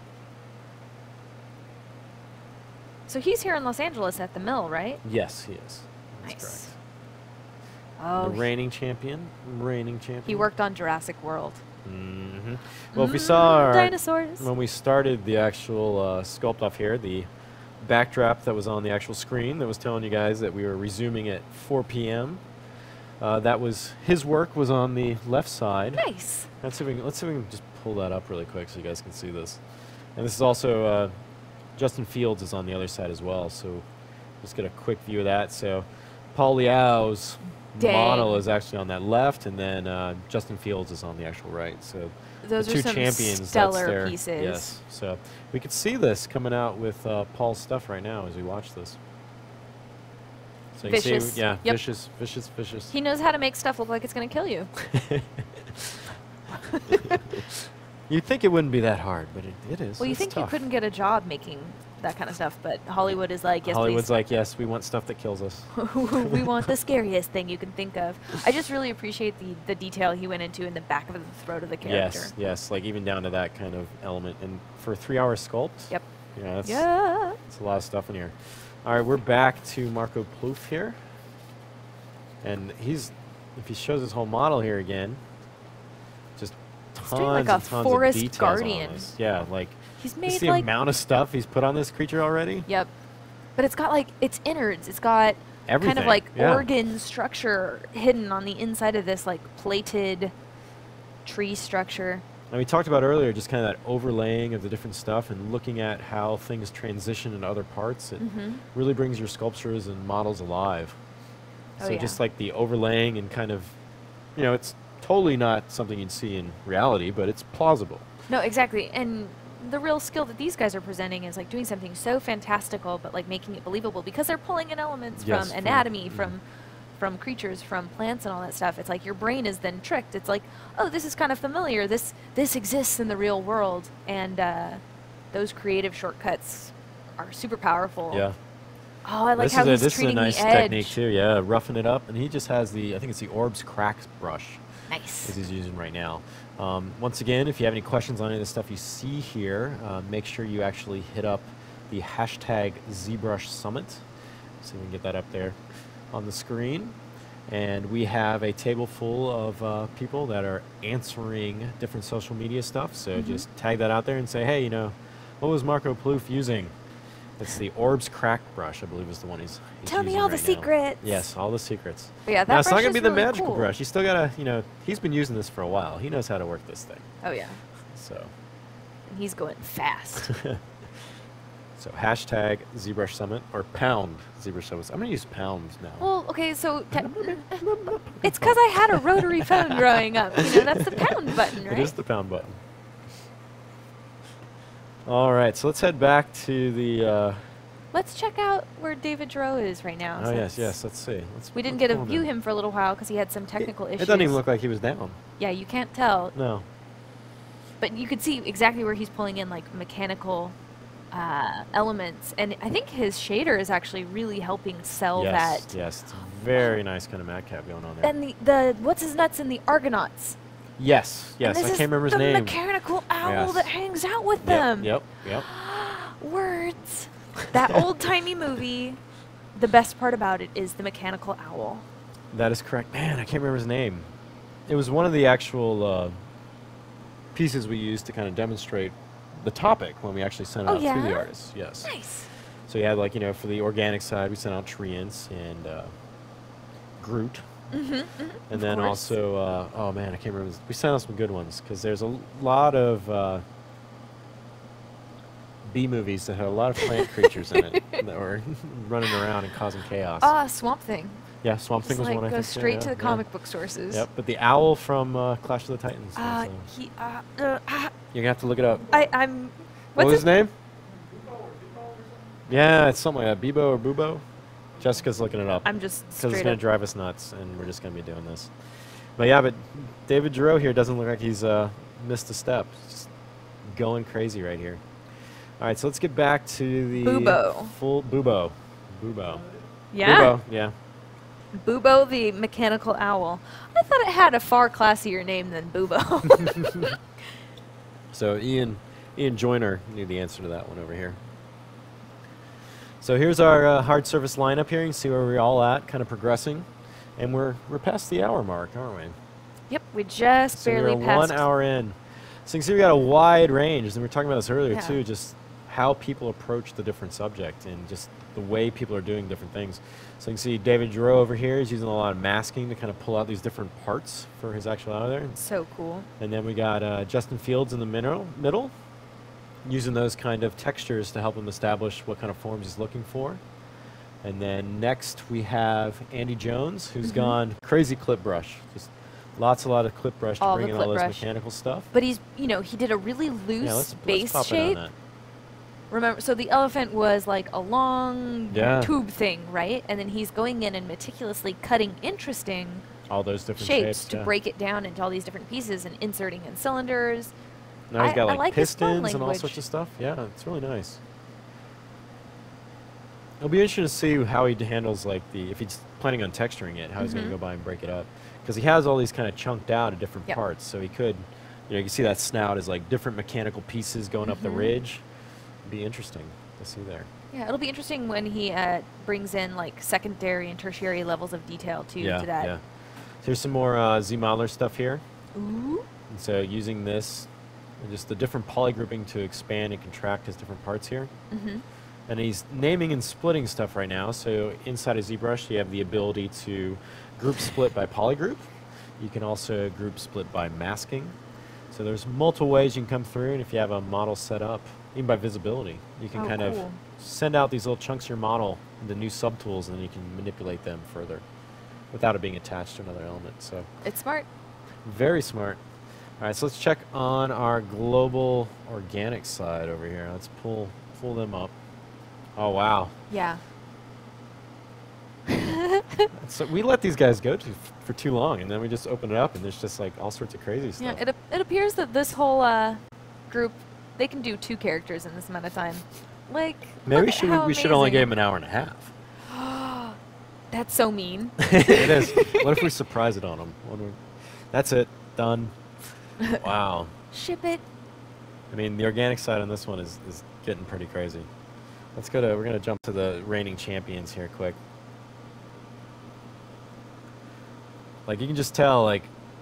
So he's here in Los Angeles at the mill, right? Yes, he is. That's Nice. correct. Oh, The reigning champion. Reigning champion. he worked on Jurassic World. hmm Well, if we saw Mm, our, dinosaurs. when we started the actual uh, sculpt off here, the backdrop that was on the actual screen that was telling you guys that we were resuming at four P M Uh, that was his work was on the left side. Nice. Let's see if we can, let's see if we can just pull that up really quick so you guys can see this. And this is also uh, Justin Fields is on the other side as well. So just get a quick view of that. So Paul Liao's Dang. model is actually on that left, and then uh, Justin Fields is on the actual right. So Those the are two some champions stellar that's there. pieces. Yes. So we could see this coming out with uh, Paul's stuff right now as we watch this. So you can Vicious. see, yeah, Yep. vicious, vicious, vicious. He knows how to make stuff look like it's going to kill you. You'd think it wouldn't be that hard, but it, it is. Well, you It's think you tough. couldn't get a job making that kind of stuff, but Hollywood is like, yes, Hollywood's like, yes, we want stuff that kills us. please. We want the scariest thing you can think of. I just really appreciate the, the detail he went into in the back of the throat of the character. Yes, yes, like even down to that kind of element. And for a three-hour sculpt, Yep. yeah, that's, Yeah. that's a lot of stuff in here. All right, we're back to Marco Plouffe here. And he's, if he shows his whole model here again, just tons doing like and a tons forest of details guardian. on this. Yeah, like, He's you made see the like amount of stuff he's put on this creature already? Yep. But it's got like its innards. It's got Everything. kind of like yeah. organ structure hidden on the inside of this like plated tree structure. And we talked about earlier just kind of that overlaying of the different stuff and looking at how things transition into other parts. It Mm-hmm. really brings your sculptures and models alive. Oh, So yeah. just like the overlaying and kind of, you know, it's totally not something you'd see in reality, but it's plausible. No, exactly. And the real skill that these guys are presenting is like doing something so fantastical, but like making it believable because they're pulling in elements Yes, from from- anatomy, mhm. from from creatures, from plants, and all that stuff. It's like your brain is then tricked. It's like, oh, this is kind of familiar. This this exists in the real world, and uh, those creative shortcuts are super powerful. Yeah. Oh, I like this how is a, he's this is a treating nice the edge. technique too. Yeah, roughing it up, and he just has the I think it's the Orbs Crack brush Nice. that he's using right now. Um, once again, if you have any questions on any of the stuff you see here, uh, make sure you actually hit up the hashtag ZBrush Summit. So we can get that up there on the screen. And we have a table full of uh, people that are answering different social media stuff. So Mhm. just tag that out there and say, hey, you know, what was Marco Plouffe using? It's the Orbs Crack Brush, I believe is the one he's, he's Tell me using all the right now. secrets. Yes, all the secrets. But yeah, that now, it's not brush going to is be the really magical cool. brush. You still got to, you know, he's been using this for a while. He knows how to work this thing. Oh yeah. So, And he's going fast. so hashtag ZBrush Summit or pound ZBrush Summit. I'm going to use pounds now. Well, okay, so te- it's because I had a rotary phone growing up. You know, that's the pound button, right? It is the pound button. All right, so let's head back to the. Uh, Let's check out where David Giroux is right now. oh yes, since yes. Let's see. Let's, We didn't let's get to pull him view in. him for a little while because he had some technical it, issues. It doesn't even look like he was down. Yeah, you can't tell, No. but you could see exactly where he's pulling in like mechanical uh, elements, and I think his shader is actually really helping sell yes, that. yes. It's a very nice kind of madcap going on there. And the the what's his nuts in the Argonauts. yes, And yes. I this can't is remember his the name. mechanical owl Yes. that hangs out with Yep, them. Yep, yep. Words. That old timey movie. The best part about it is the mechanical owl. That is correct. Man, I can't remember his name. It was one of the actual uh, pieces we used to kind of demonstrate the topic when we actually sent it Oh, out to the yeah? artists. Yes. Nice. So you had like, you know, for the organic side, we sent out Treants and uh, Groot. Mm-hmm, mm-hmm. And then also, uh, oh man, I can't remember. his- We sent out some good ones because there's a l- lot of uh, B movies that had a lot of plant creatures in it that were running around and causing chaos. Ah, Swamp Thing. yeah, Swamp Thing Just was like one I go think. straight yeah, to the yeah. comic book sources. Yep, but the owl from uh, Clash of the Titans. was, Uh, uh, he, uh, uh, ah, you're gonna have to look it up. I, I'm. What What's was his name? Yeah, it's something like that. Bebo or Bubo? Jessica's looking it up. I'm just Because it's straight going up. to drive us nuts, and we're just going to be doing this. But yeah, but David Giroux here doesn't look like he's uh, missed a step. He's just going crazy right here. All right, so let's get back to the Bubo. full Bubo. Bubo. Yeah. Bubo, yeah. Bubo the mechanical owl. I thought it had a far classier name than Bubo. So Ian, Ian Joyner knew the answer to that one over here. So here's our uh, hard surface lineup here. You can see where we're all at, kind of progressing. And we're we're past the hour mark, aren't we? Yep, we just So barely we're passed. one hour in. So you can see we got a wide range, and we were talking about this earlier Yeah. too, just how people approach the different subject and just the way people are doing different things. So you can see David Giroux over here is using a lot of masking to kind of pull out these different parts for his actual out there. So cool. And then we got uh, Justin Fields in the middle, middle, using those kind of textures to help him establish what kind of forms he's looking for. And then next we have Andy Jones, who's Mhm. gone crazy clip brush. Just lots, a lot of clip brush to All bring the in all clip those brush. mechanical stuff. But he's, you know, he did a really loose Yeah, let's, let's base pop in on shape. that. Remember, so the elephant was like a long Yeah. tube thing, right? And then he's going in and meticulously cutting interesting All those different shapes, shapes, to yeah. break it down into all these different pieces and inserting in cylinders. Now he's I- got I like, like his phone pistons and all language. sorts of stuff. Yeah, it's really nice. It'll be interesting to see how he d- handles like the if he's planning on texturing it, how he's going Mhm. to go by and break it up, because he has all these kind of chunked out at different Yep. parts. So he could, you know, you can see that snout is like different mechanical pieces going up the Mhm. ridge. It'd be interesting to see there. Yeah, it'll be interesting when he uh, brings in like secondary and tertiary levels of detail too yeah, to that. yeah. So here's some more uh, Z modeler stuff here. Ooh. And so using this, and just the different poly grouping to expand and contract his different parts here. Mm-hmm. And he's naming and splitting stuff right now. So inside of ZBrush, you have the ability to group split by polygroup. You can also group split by masking. So there's multiple ways you can come through, and if you have a model set up, even by visibility, you can Oh, kind of cool. send out these little chunks of your model into new subtools, and then you can manipulate them further without it being attached to another element. So It's smart. very smart. All right, so let's check on our global organic side over here. Let's pull pull them up. Oh wow! Yeah. So we let these guys go to f- for too long, and then we just open it up, and there's just like all sorts of crazy Yeah, stuff. it, ap- it appears that this whole uh, group, they can do two characters in this amount of time. Like, Maybe look we at should how we should only give amazing. him an hour and a half. That's so mean. It is. What if we surprise it on him? What do we- That's it. Done. Wow. Ship it. I mean, the organic side on this one is, is getting pretty crazy. Let's go to, we're going to jump to the reigning champions here quick. Like, you can just tell, like,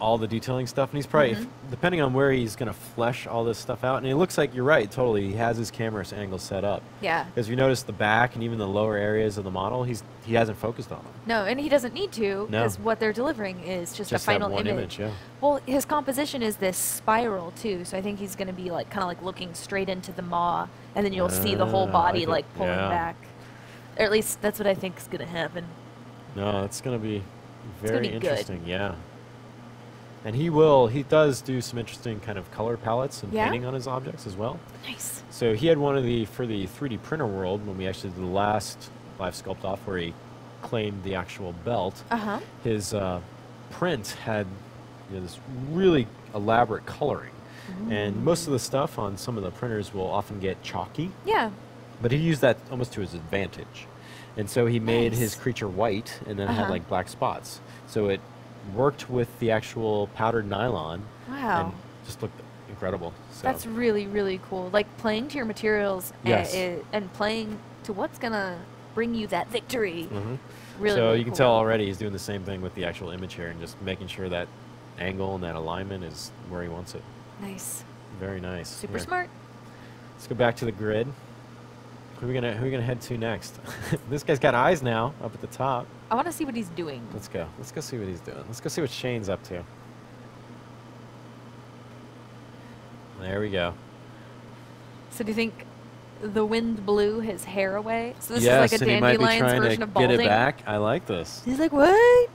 all the detailing stuff, and he's probably, Mhm. f- depending on where he's going to flesh all this stuff out, and it looks like, you're right, totally, he has his camera angle set up. Yeah. Because if you notice the back and even the lower areas of the model, he's he hasn't focused on them. No, and he doesn't need to No. because what they're delivering is just, Just a that final one image. image, yeah. Well, his composition is this spiral too, so I think he's going to be like kind of like looking straight into the maw, and then you'll see the whole Ah, I body like it. like pulling Yeah. back. Or at least that's what I think is going to happen. No, it's going to be gonna very be good. interesting, yeah. And he will, he does do some interesting kind of color palettes and Yeah? painting on his objects as well. Nice. So he had one of the, for the three D printer world, when we actually did the last live sculpt off where he claimed the actual belt, Uh huh. his uh, print had, you know, this really elaborate coloring. And most of the stuff on some of the printers will often get chalky, Yeah. but he used that almost to his advantage. And so he made his Nice. creature white and then had Uh-huh. like black spots. So it worked with the actual powdered nylon Wow. and just looked incredible. So That's really, really cool. Like playing to your materials a- Yes. i- and playing to what's going to bring you that victory. Mhm. Really, so really you can cool. tell already he's doing the same thing with the actual image here and just making sure that angle and that alignment is where he wants it. Nice. Very nice. Super Here, smart. Let's go back to the grid. Who are we gonna who are we gonna head to next? This guy's got eyes now up at the top. I want to see what he's doing. Let's go. Let's go see what he's doing. Let's go see what Shane's up to. There we go. So do you think the wind blew his hair away? So this yes, is like a and he might be dandelion's trying version to of get balding. it back. I like this. He's like, what?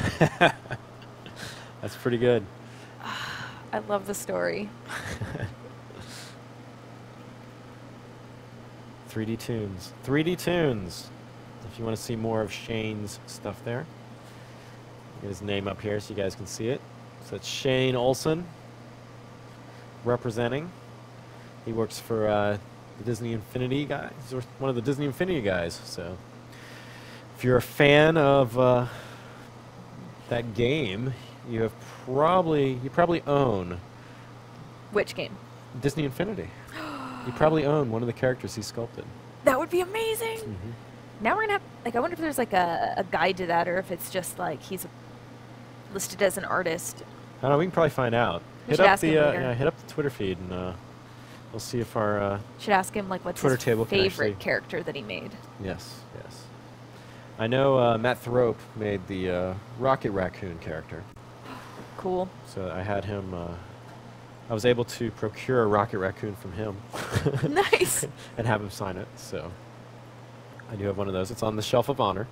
That's pretty good. I love the story. three D Tunes. three D Tunes. If you want to see more of Shane's stuff there. Get his name up here so you guys can see it. So it's Shane Olson representing. He works for uh, the Disney Infinity guys. He's one of the Disney Infinity guys. So if you're a fan of uh, that game, you have probably you probably own Which game? Disney Infinity. You probably own one of the characters he sculpted. That would be amazing. Mm-hmm. Now we're gonna have like I wonder if there's like a, a guide to that or if it's just like he's listed as an artist. I don't know. We can probably find out. We Hit should up ask him the uh, later. yeah, hit up the Twitter feed and uh, we'll see if our uh, Should ask him like what's Twitter his table can favorite actually- character that he made. yes yes. I know uh, Matt Thrope made the uh, Rocket Raccoon character, Cool. so I had him. Uh, I was able to procure a Rocket Raccoon from him Nice. and have him sign it. So I do have one of those. It's on the shelf of honor.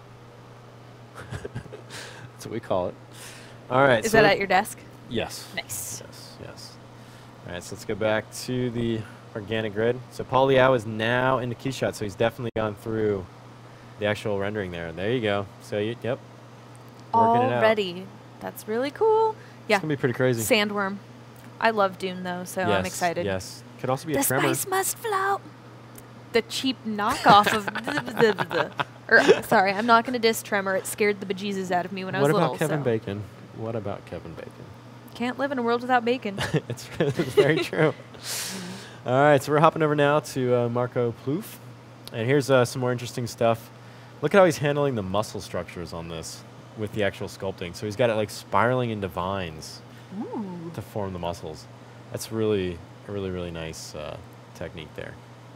That's what we call it. All right. Is so that let- at your desk? Yes. Nice. Yes, yes. All right, so let's go back to the organic grid. So Paul Liao is now in the Keyshot, so he's definitely gone through the actual rendering there. There you go. So, you, yep. Working it out. Already. That's really cool. Yeah. It's going to be pretty crazy. Sandworm. I love Dune though, so I'm Yes, excited. Yes. Could also be The a tremor. spice must float. The cheap knockoff of the, the, the, or, sorry, I'm not going to diss Tremor. It scared the bejesus out of me when I What was about little. Kevin so. Bacon? What about Kevin Bacon? Can't live in a world without bacon. it's, it's very true. All right, so we're hopping over now to uh, Marco Plouffe. And here's uh, some more interesting stuff. Look at how he's handling the muscle structures on this with the actual sculpting. So he's got it like spiraling into vines Ooh. to form the muscles. That's really, a really, really nice uh, technique there.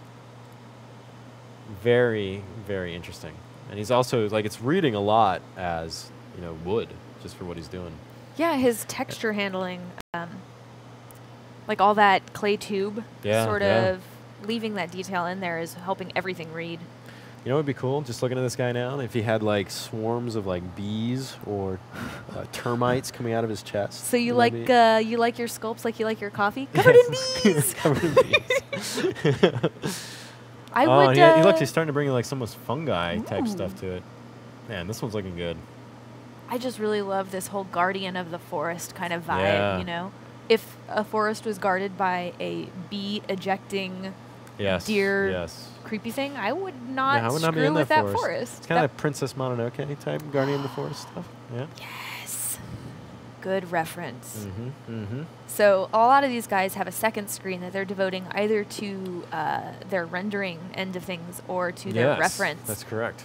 Very, very interesting. And he's also, like, it's reading a lot as, you know, wood, just for what he's doing. Yeah, his texture handling, um, like all that clay tube, Yeah, sort yeah. of leaving that detail in there is helping everything read. You know what would be cool? Just looking at this guy now, if he had, like, swarms of, like, bees or uh, termites coming out of his chest. So you Wouldn't like that be- uh, you like your sculpts like you like your coffee covered in bees. Covered in bees. I oh, would. and he, Uh, he looks, he's starting to bring like some almost fungi type stuff Ooh. to it. Man, this one's looking good. I just really love this whole guardian of the forest kind of vibe. Yeah. You know, if a forest was guarded by a bee ejecting Yes. deer Yes. creepy thing, I would not Yeah, I would not be screw in with that that forest. forest. It's kind of That- like Princess Mononoke type Guardian of the Forest stuff. Yeah. yes, good reference. Mm-hmm. Mm-hmm. So a lot of these guys have a second screen that they're devoting either to uh, their rendering end of things or to their yes, reference. That's correct.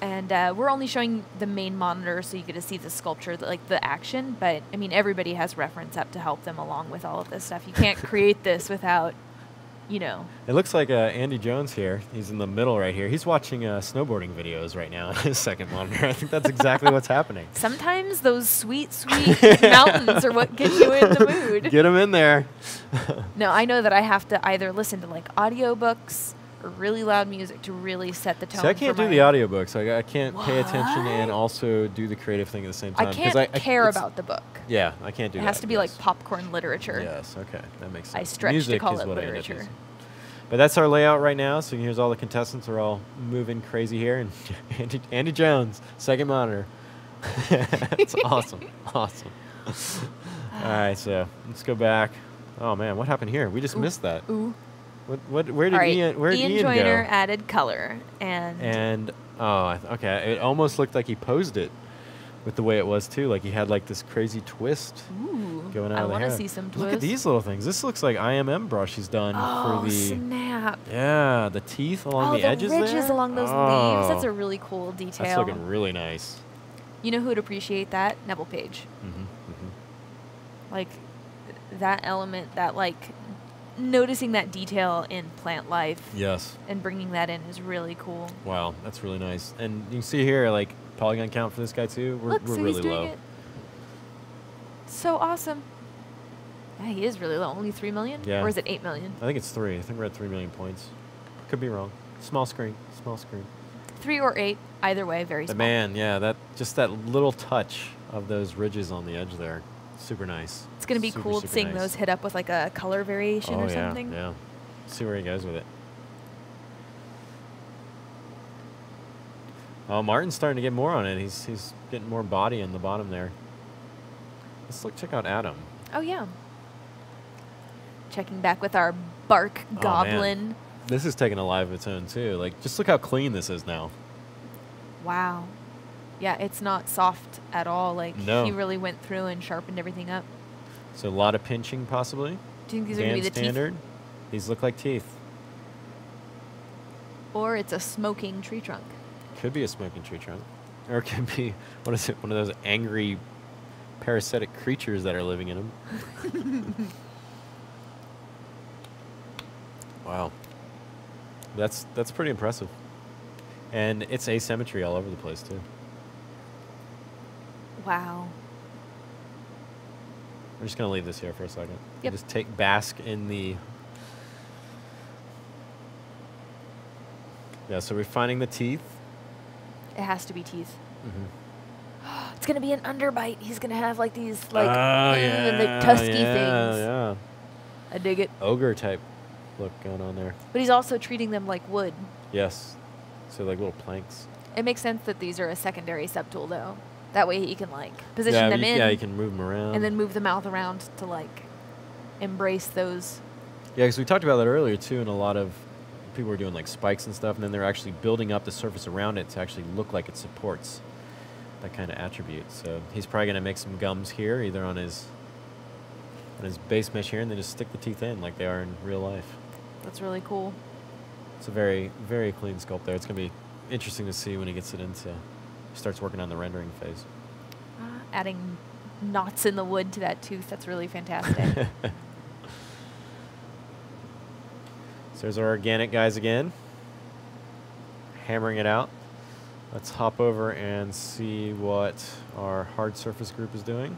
And uh, we're only showing the main monitor so you get to see the sculpture, the, like the action. But, I mean, everybody has reference up to help them along with all of this stuff. You can't create this without, you know. It looks like uh, Andy Jones here. He's in the middle right here. He's watching uh, snowboarding videos right now on his second monitor. I think that's exactly what's happening. Sometimes those sweet, sweet mountains are what get you in the mood. Get him in there. No, I know that I have to either listen to, like, audiobooks or really loud music to really set the tone. See, I can't for do my the audiobooks. I, I can't pay attention and What? also do the creative thing at the same time. I 'cause can't I, I, care it's- about the book. Yeah, I can't do It that. has to be yes. like popcorn literature. Yes, okay. That makes sense. I stretch to Music call is it what I end up literature. using. But that's our layout right now. So here's all the contestants are all moving crazy here. And Andy, Andy Jones, second monitor. That's awesome. Awesome. All right, so let's go back. Oh, man, what happened here? We just Ooh. missed that. Ooh. What? What? Where did All right. Ian? Where did Ian Ian Joyner go? added color, and, And oh, I th- okay. It almost looked like he posed it with the way it was too. Like he had like this crazy twist ooh, going out I of the want to hair. see some twists. Look at these little things. This looks like I M M brush he's done Oh, for the snap. yeah the teeth along oh, the, edges ridges there. along those oh, leaves. That's a really cool detail. That's looking really nice. You know who would appreciate that? Neville Page. Mm-hmm, mm-hmm. Like, that element, that, like, noticing that detail in plant life Yes. and bringing that in is really cool. Wow, that's really nice. And you can see here, like polygon count for this guy too. We're Look, we're so really he's doing low. it. So awesome. Yeah, he is really low. Only three million? Yeah. Or is it eight million? I think it's three. I think we're at three million points. Could be wrong. Small screen. Small screen. Three or eight. Either way, very But small. man, yeah, that just that little touch of those ridges on the edge there, super nice. It's going to be Super, cool super seeing nice. those hit up with, like, a color variation oh, or yeah, something. Yeah, see where he goes with it. Oh, Martin's starting to get more on it. He's he's getting more body in the bottom there. Let's look. Check out Adam. Oh, yeah. Checking back with our bark Oh, man. goblin. This is taking a life of its own too. Like, just look how clean this is now. Wow. Yeah, it's not soft at all. Like, No. he really went through and sharpened everything up. So a lot of pinching possibly. Do you think these are going to be Band the standard. These look like teeth. teeth? Or it's a smoking tree trunk. Could be a smoking tree trunk, or it could be what is it? One of those angry, parasitic creatures that are living in them. Wow, that's that's pretty impressive, and it's asymmetry all over the place too. Wow. I'm just gonna leave this here for a second. Yep. Just take bask in the. Yeah, so we're finding the teeth. It has to be teeth. Mm-hmm. It's going to be an underbite. He's going to have, like, these, like, oh, uh, yeah, the tusky yeah, things. Yeah, I dig it. ogre type look going on there. But he's also treating them like wood. Yes, so like little planks. It makes sense that these are a secondary subtool, though. That way he can, like, position yeah, them you, in Yeah, you can move them around. and then move the mouth around to, like, embrace those. Yeah, because we talked about that earlier too, and a lot of people were doing like spikes and stuff, and then they're actually building up the surface around it to actually look like it supports that kind of attribute. So he's probably going to make some gums here, either on his on his base mesh here, and then just stick the teeth in like they are in real life. That's really cool. It's a very, very clean sculpt there. It's going to be interesting to see when he gets it into, starts working on the rendering phase. Uh, adding knots in the wood to that tooth, that's really fantastic. So there's our organic guys again, hammering it out. Let's hop over and see what our hard surface group is doing.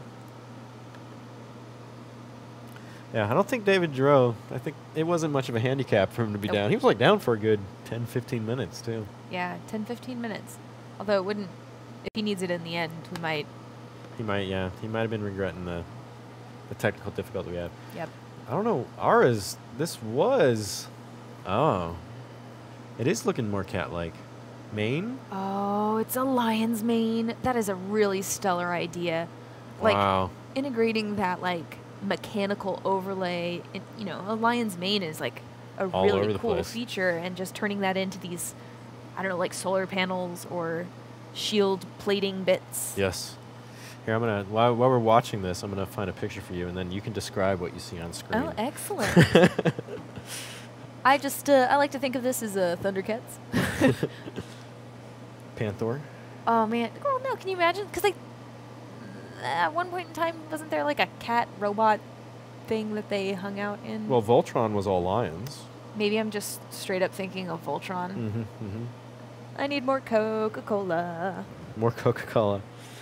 Yeah, I don't think David Giroux, I think it wasn't much of a handicap for him to be Nope. down. He was like down for a good ten, fifteen minutes too. Yeah, ten, fifteen minutes. Although it wouldn't, if he needs it in the end, we might. He might, yeah, he might have been regretting the, the technical difficulty we had. Yep. I don't know, ours, this was, oh, it is looking more cat-like. Mane? Oh, it's a lion's mane. That is a really stellar idea. Like, Wow. integrating that, like, mechanical overlay. In, you know, a lion's mane is, like, a All over really the cool place. feature. And just turning that into these, I don't know, like solar panels or shield plating bits. Yes. Here, I'm going to, while, while we're watching this, I'm going to find a picture for you, and then you can describe what you see on screen. Oh, excellent. I just, uh, I like to think of this as uh, Thundercats. Panther. Oh man, well no, can you imagine? Because like at one point in time, wasn't there like a cat robot thing that they hung out in? Well, Voltron was all lions. Maybe I'm just straight up thinking of Voltron. Mm-hmm, mm-hmm. I need more Coca-Cola. More Coca-Cola.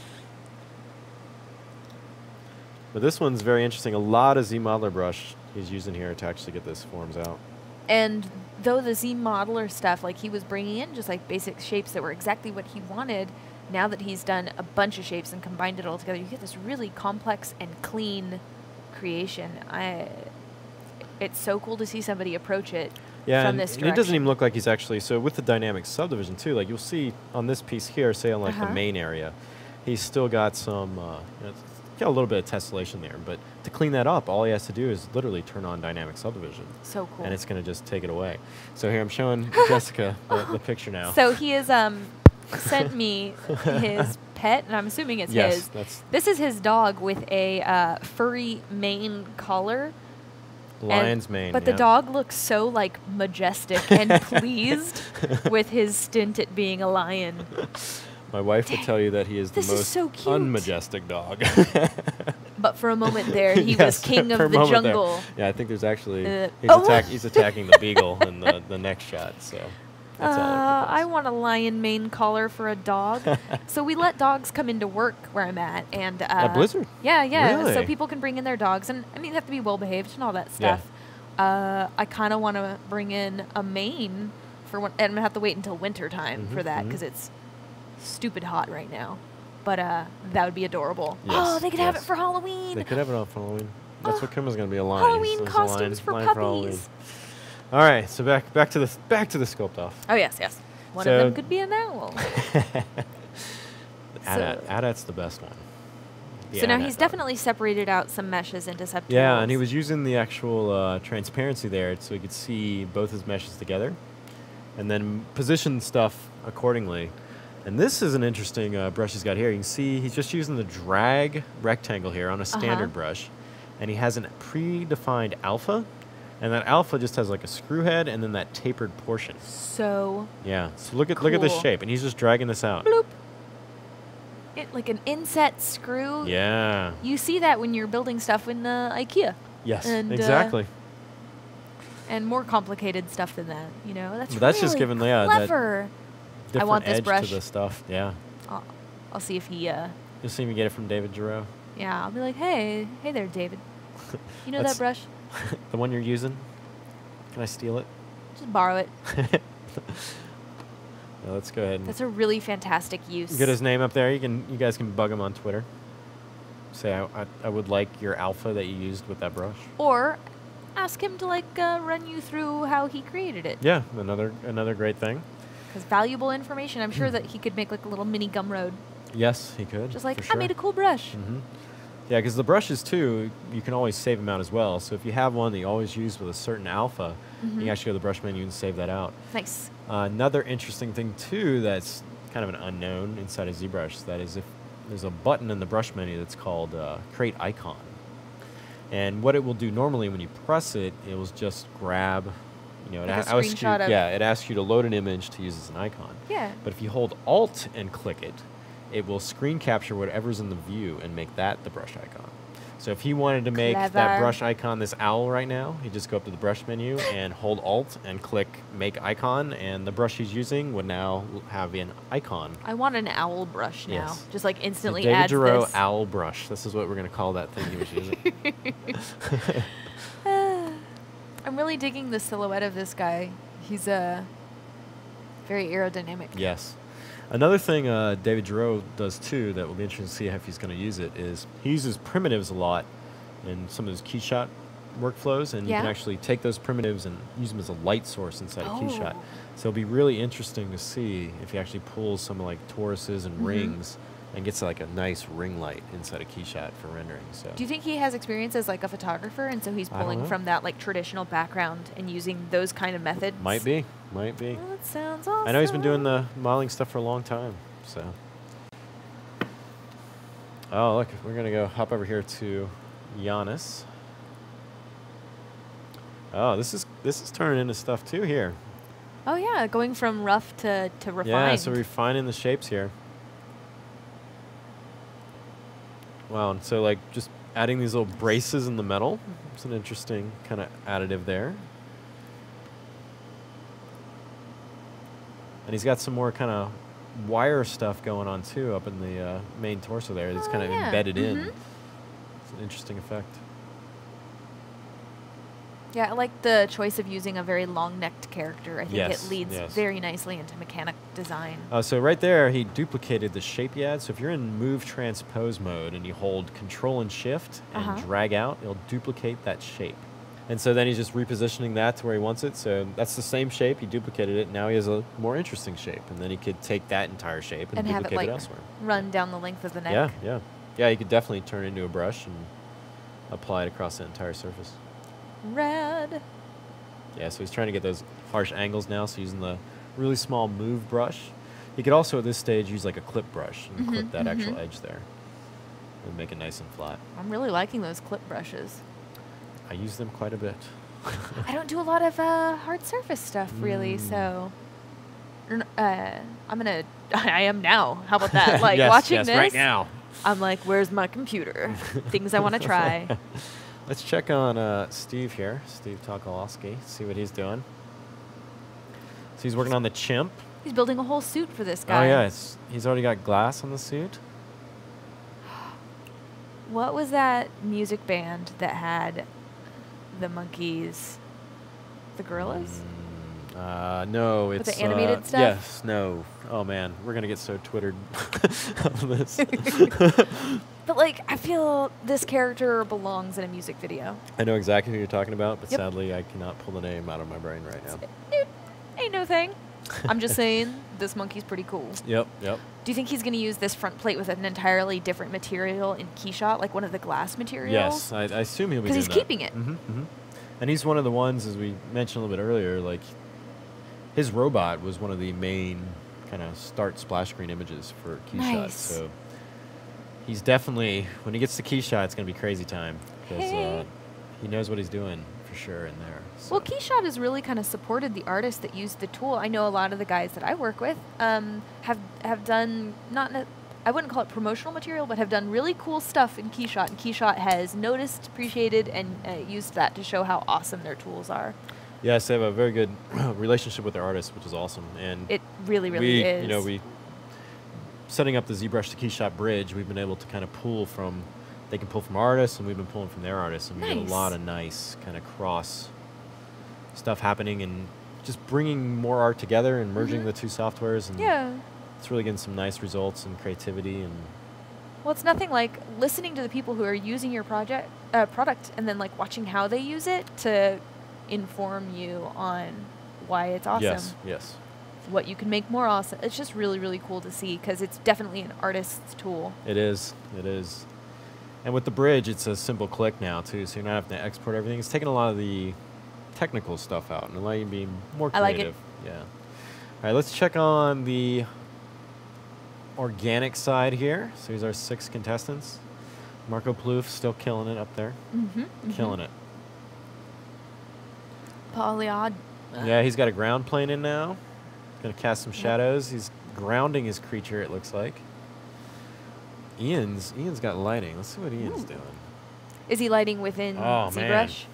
But this one's very interesting. A lot of Z Modeler brush he's using here to actually get this forms out. And though the Z Modeler stuff, like he was bringing in just like basic shapes that were exactly what he wanted, now that he's done a bunch of shapes and combined it all together, you get this really complex and clean creation. I, it's so cool to see somebody approach it Yeah, from and, this and it doesn't even direction. look like he's actually, so with the dynamic subdivision too, like you'll see on this piece here, say on like Uh-huh. the main area, he's still got some, uh, you know, it's got a little bit of tessellation there, but to clean that up, all he has to do is literally turn on dynamic subdivision. So cool. And it's going to just take it away. So here I'm showing Jessica the, the picture now. So he has um, sent me his pet, and I'm assuming it's yes, his. that's This is his dog with a uh, furry mane collar. lion's and, mane. But yeah. the dog looks so like majestic and pleased with his stint at being a lion. My wife would Dang, tell you that he is the this is most so cute. unmajestic dog. But for a moment there, he was Yes, king for a of the moment there. jungle. Yeah, I think there's actually Uh, he's, oh. attack, he's attacking the beagle in the, the next shot. So that's all over Uh, the place. I want a lion mane collar for a dog. So we let dogs come into work where I'm at, and uh, At Blizzard? Yeah, yeah. So Really? people can bring in their dogs, and I mean, they have to be well behaved and all that stuff. Uh, I kind of want to bring in a mane for one, and I'm gonna have to wait until winter time Mhm, for that mhm. because it's stupid hot right now. But uh, that would be adorable. Yes, oh, they could have it yes. for Halloween. They could have it on for Halloween. That's Oh, what Kim's gonna be a lion. Halloween so it's a costumes lion- for lion Halloween. puppies. All right, so back back to the back to the sculpt off. Oh yes, yes. One So- of them could be an owl. Adat, So- Adat's the best one. The so now Adat he's dog. definitely separated out some meshes into subtools. Yeah, and he was using the actual uh, transparency there so he could see both his meshes together and then position stuff accordingly. And this is an interesting uh, brush he's got here. You can see he's just using the drag rectangle here on a standard Uh-huh. brush. And he has a predefined alpha. And that alpha just has like a screw head and then that tapered portion. So Yeah, so look at look at this Cool. shape. And he's just dragging this out. bloop. It like an inset screw. Yeah. You see that when you're building stuff in uh, IKEA. Yes, And, uh, exactly. And more complicated stuff than that, you know. That's But that's just really given, yeah, that clever. Different want this edge brush. to the stuff. Yeah. I'll, I'll see if he. Uh, You'll see me get it from David Giroux. yeah, I'll be like, hey, hey there, David. You know That's- that brush? The one you're using? Can I steal it? Just borrow it. No, let's go ahead and That's a really fantastic use. get his name up there. You can, you guys can bug him on Twitter. Say I, I, I would like your alpha that you used with that brush. Or ask him to like uh, run you through how he created it. Yeah, another another great thing. Because valuable information. I'm sure that he could make like a little mini Gumroad. Yes, he could. Just like, for I sure. made a cool brush. Mm-hmm. Yeah, because the brushes too, you can always save them out as well. So if you have one that you always use with a certain alpha, you Mhm. can actually go to the brush menu and save that out. Nice. Uh, another interesting thing too that's kind of an unknown inside of ZBrush, that is if there's a button in the brush menu that's called uh, Create Icon. And what it will do normally when you press it, it will just grab, you know, it Like a a- asks you, screenshot of- yeah, it asks you to load an image to use as an icon. Yeah. But if you hold Alt and click it, it will screen capture whatever's in the view and make that the brush icon. So if he wanted to make that Clever. brush icon this owl right now, he'd just go up to the brush menu and hold Alt and click Make Icon, and the brush he's using would now l- have an icon. I want an owl brush now. Yes. Just like The instantly David adds Giroux this. owl brush. This is what we're going to call that thing he was using. I'm really digging the silhouette of this guy. He's uh, very aerodynamic. Yes. Another thing uh, David Giroux does too that will be interesting to see if he's going to use it is he uses primitives a lot in some of his keyshot workflows, and you can Yeah? actually take those primitives and use them as a light source inside a keyshot. Oh. So it'll be really interesting to see if he actually pulls some like toruses and Mhm. rings and gets like a nice ring light inside a keyshot for rendering. So Do you think he has experience as like a photographer, and so he's I don't pulling know. from that like traditional background and using those kind of methods? might be, might be. Oh, that sounds awesome. I know he's been doing the modeling stuff for a long time, so. Oh, look, we're gonna go hop over here to Giannis. Oh, this is this is turning into stuff too here. Oh yeah, going from rough to to refined. Yeah, so refining the shapes here. Wow, and so like just adding these little braces in the metal. It's an interesting kind of additive there. And he's got some more kind of wire stuff going on too up in the uh, main torso there. It's Oh, kind of yeah. embedded in. Mhm. It's an interesting effect. Yeah, I like the choice of using a very long-necked character. I think Yes, it leads yes. very nicely into mechanic design. Uh, so right there, he duplicated the shape he had. So if you're in move transpose mode and you hold control and shift and Uh-huh. drag out, it'll duplicate that shape. And so then he's just repositioning that to where he wants it. So that's the same shape. He duplicated it. Now he has a more interesting shape. And then he could take that entire shape and, And have it duplicate like it elsewhere. run down the length of the neck. Yeah, yeah. Yeah, you could definitely turn it into a brush and apply it across the entire surface. Red. Yeah, so he's trying to get those harsh angles now, so using the really small move brush. He could also, at this stage, use like a clip brush and clip Mhm, that mhm. actual edge there and make it nice and flat. I'm really liking those clip brushes. I use them quite a bit. I don't do a lot of uh, hard surface stuff, really, Mm. so... N- Uh, I'm gonna... I am now. How about that? Like, yes, watching yes, this, right now. I'm like, where's my computer? Things I want to try. Let's check on uh, Steve here, Steve Tokolowski, see what he's doing. So he's working on the chimp. He's building a whole suit for this guy. Oh yeah, it's, he's already got glass on the suit. What was that music band that had the monkeys? The gorillas? Mm, uh, no, With it's the animated uh, stuff? Yes, no. Oh man, we're gonna get so twittered on this. But, like, I feel this character belongs in a music video. I know exactly who you're talking about, but Yep. sadly I cannot pull the name out of my brain right now. Dude, ain't no thing. I'm just saying, this monkey's pretty cool. Yep, yep. Do you think he's going to use this front plate with an entirely different material in Keyshot, like one of the glass materials? Yes, I, I assume he'll be 'Cause doing he's that. keeping it. hmm hmm And he's one of the ones, as we mentioned a little bit earlier, like his robot was one of the main kind of start splash screen images for Keyshot. Nice. So he's definitely, when he gets to Keyshot, it's going to be crazy time because Hey. uh, he knows what he's doing for sure in there. So. Well, Keyshot has really kind of supported the artists that use the tool. I know a lot of the guys that I work with um, have have done not ne- I wouldn't call it promotional material, but have done really cool stuff in Keyshot. And Keyshot has noticed, appreciated, and uh, used that to show how awesome their tools are. Yes, they have a very good relationship with their artists, which is awesome. And It really, really we, is. you know, we setting up the ZBrush to Keyshot bridge, we've been able to kind of pull from, they can pull from artists, and we've been pulling from their artists, and we get Nice. a lot of nice kind of cross stuff happening, and just bringing more art together and merging Mhm. the two softwares, and Yeah. it's really getting some nice results and creativity. And Well, it's nothing like listening to the people who are using your project uh, product and then like watching how they use it to inform you on why it's awesome. yes, yes, What you can make more awesome. It's just really, really cool to see because it's definitely an artist's tool. it is, it is. And with the bridge, it's a simple click now too, so you're not having to export everything. It's taking a lot of the technical stuff out and allowing you to be more I like it. creative. Yeah. All right, let's check on the organic side here. So here's our six contestants. Marco Plouffe still killing it up there, Mm-hmm. killing it. Polyod. Yeah, he's got a ground plane in now. Gonna cast some shadows. He's grounding his creature, it looks like. Ian's Ian's got lighting. Let's see what Ian's Ooh. doing. Is he lighting within Oh, man. ZBrush?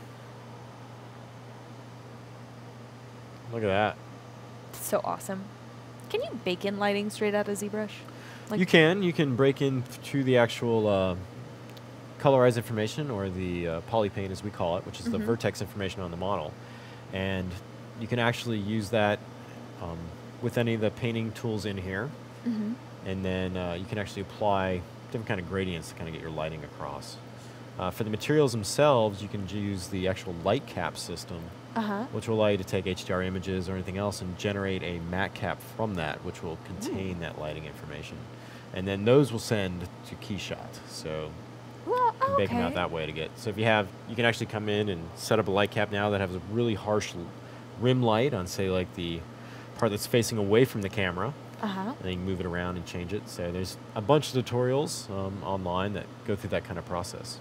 Look at that. So awesome. Can you bake in lighting straight out of ZBrush? Like You can. You can break into the actual uh, colorized information, or the uh, polypane as we call it, which is the Mhm. vertex information on the model. And you can actually use that um, with any of the painting tools in here. Mhm. And then uh, you can actually apply different kind of gradients to kind of get your lighting across. Uh, for the materials themselves, you can j- use the actual light cap system, Uh-huh. which will allow you to take H D R images or anything else and generate a matte cap from that, which will contain that lighting information. And then those will send to Keyshot. So Well, you can bake them okay. out that way to get. So if you have, you can actually come in and set up a light cap now that has a really harsh l- rim light on, say, like the part that's facing away from the camera. Uh-huh. And then you can move it around and change it. So there's a bunch of tutorials um, online that go through that kind of process.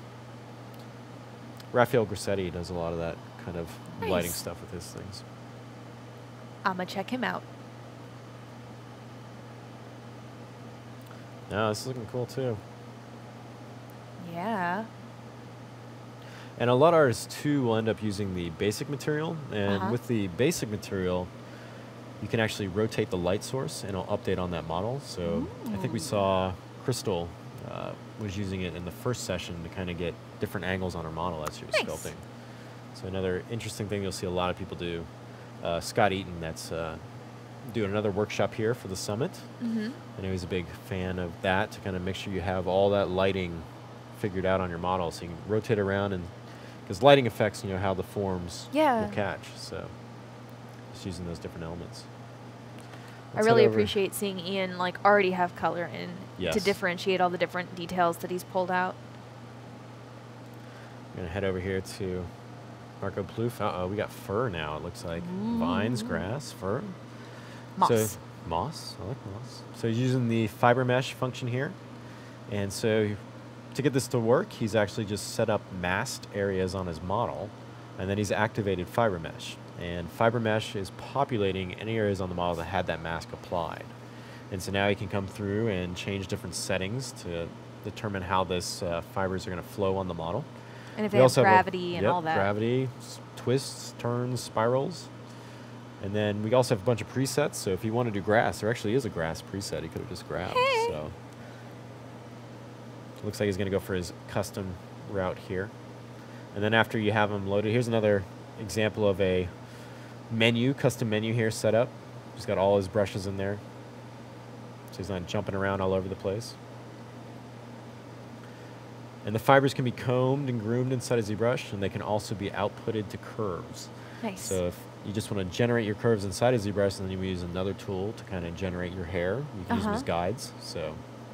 Raphael Grassetti does a lot of that kind of lighting Nice. stuff with his things. I'ma check him out. No, this is looking cool too. Yeah. And a lot of artists too will end up using the basic material, and Uh-huh. with the basic material, you can actually rotate the light source, and it'll update on that model. So I think we Ooh. saw Crystal uh, was using it in the first session to kind of get different angles on her model as she was Nice. sculpting. So another interesting thing you'll see a lot of people do. Uh, Scott Eaton, that's uh, doing another workshop here for the summit. Mm-hmm. I know he's a big fan of that, to kind of make sure you have all that lighting figured out on your model, so you can rotate around, and because lighting affects, you know, how the forms Yeah. will catch. So just using those different elements. I Let's really head over- appreciate seeing Ian like already have color in to Yes. differentiate all the different details that he's pulled out. I'm gonna head over here to Marco Plouffe. Uh oh, we got fur now. It looks like vines, Ooh. grass, fur. Moss. So, moss. I like moss. So he's using the fiber mesh function here, and so to get this to work, he's actually just set up masked areas on his model, and then he's activated fiber mesh. And fiber mesh is populating any areas on the model that had that mask applied. And so now he can come through and change different settings to determine how this uh, fibers are going to flow on the model. and if We they have also have a- gravity and yep, all that. Gravity, s- twists, turns, spirals. And then we also have a bunch of presets. So if you want to do grass, there actually is a grass preset he could have just grabbed. Hey. So it looks like he's going to go for his custom route here. And then after you have them loaded, here's another example of a menu, custom menu here set up. He's got all his brushes in there, so he's not jumping around all over the place. And the fibers can be combed and groomed inside a ZBrush, and they can also be outputted to curves. Nice. So if you just want to generate your curves inside a ZBrush, and then you use another tool to kind of generate your hair, you can use them as Uh-huh. guides. So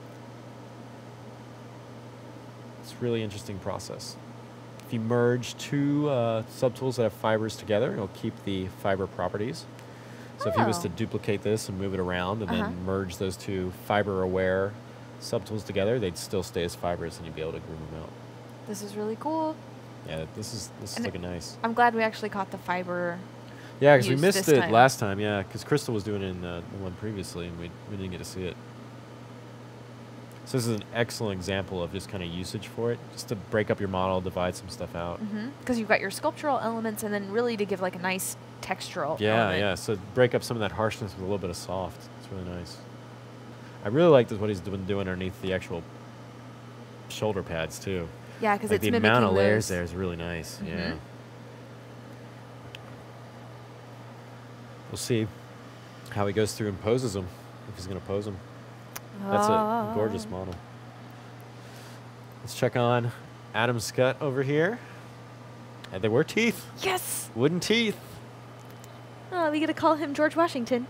it's a really interesting process. If you merge two uh, subtools that have fibers together, it'll keep the fiber properties. So if you was to Oh. duplicate this and move it around and Uh-huh. then merge those two fiber-aware subtools together, they'd still stay as fibers, and you'd be able to groove them out. This is really cool. Yeah, this is this is And it- looking nice. I'm glad we actually caught the fiber. Yeah, because we used missed this it time. last time. Yeah, because Crystal was doing it in uh, the one previously, and we we didn't get to see it. So this is an excellent example of just kind of usage for it, just to break up your model, divide some stuff out. Because you've got your sculptural elements, and then really to give like a nice textural. Yeah, element. yeah. So break up some of that harshness with a little bit of soft. It's really nice. I really like this, what he's been doing underneath the actual shoulder pads too. Yeah, because Like it's the mimicking amount of layers those. there is really nice. Yeah. Mhm. We'll see how he goes through and poses them, if he's going to pose them. That's a gorgeous Ah. model. Let's check on Adam Scott over here. And there were teeth, Yes. wooden teeth. Oh, we get to call him George Washington.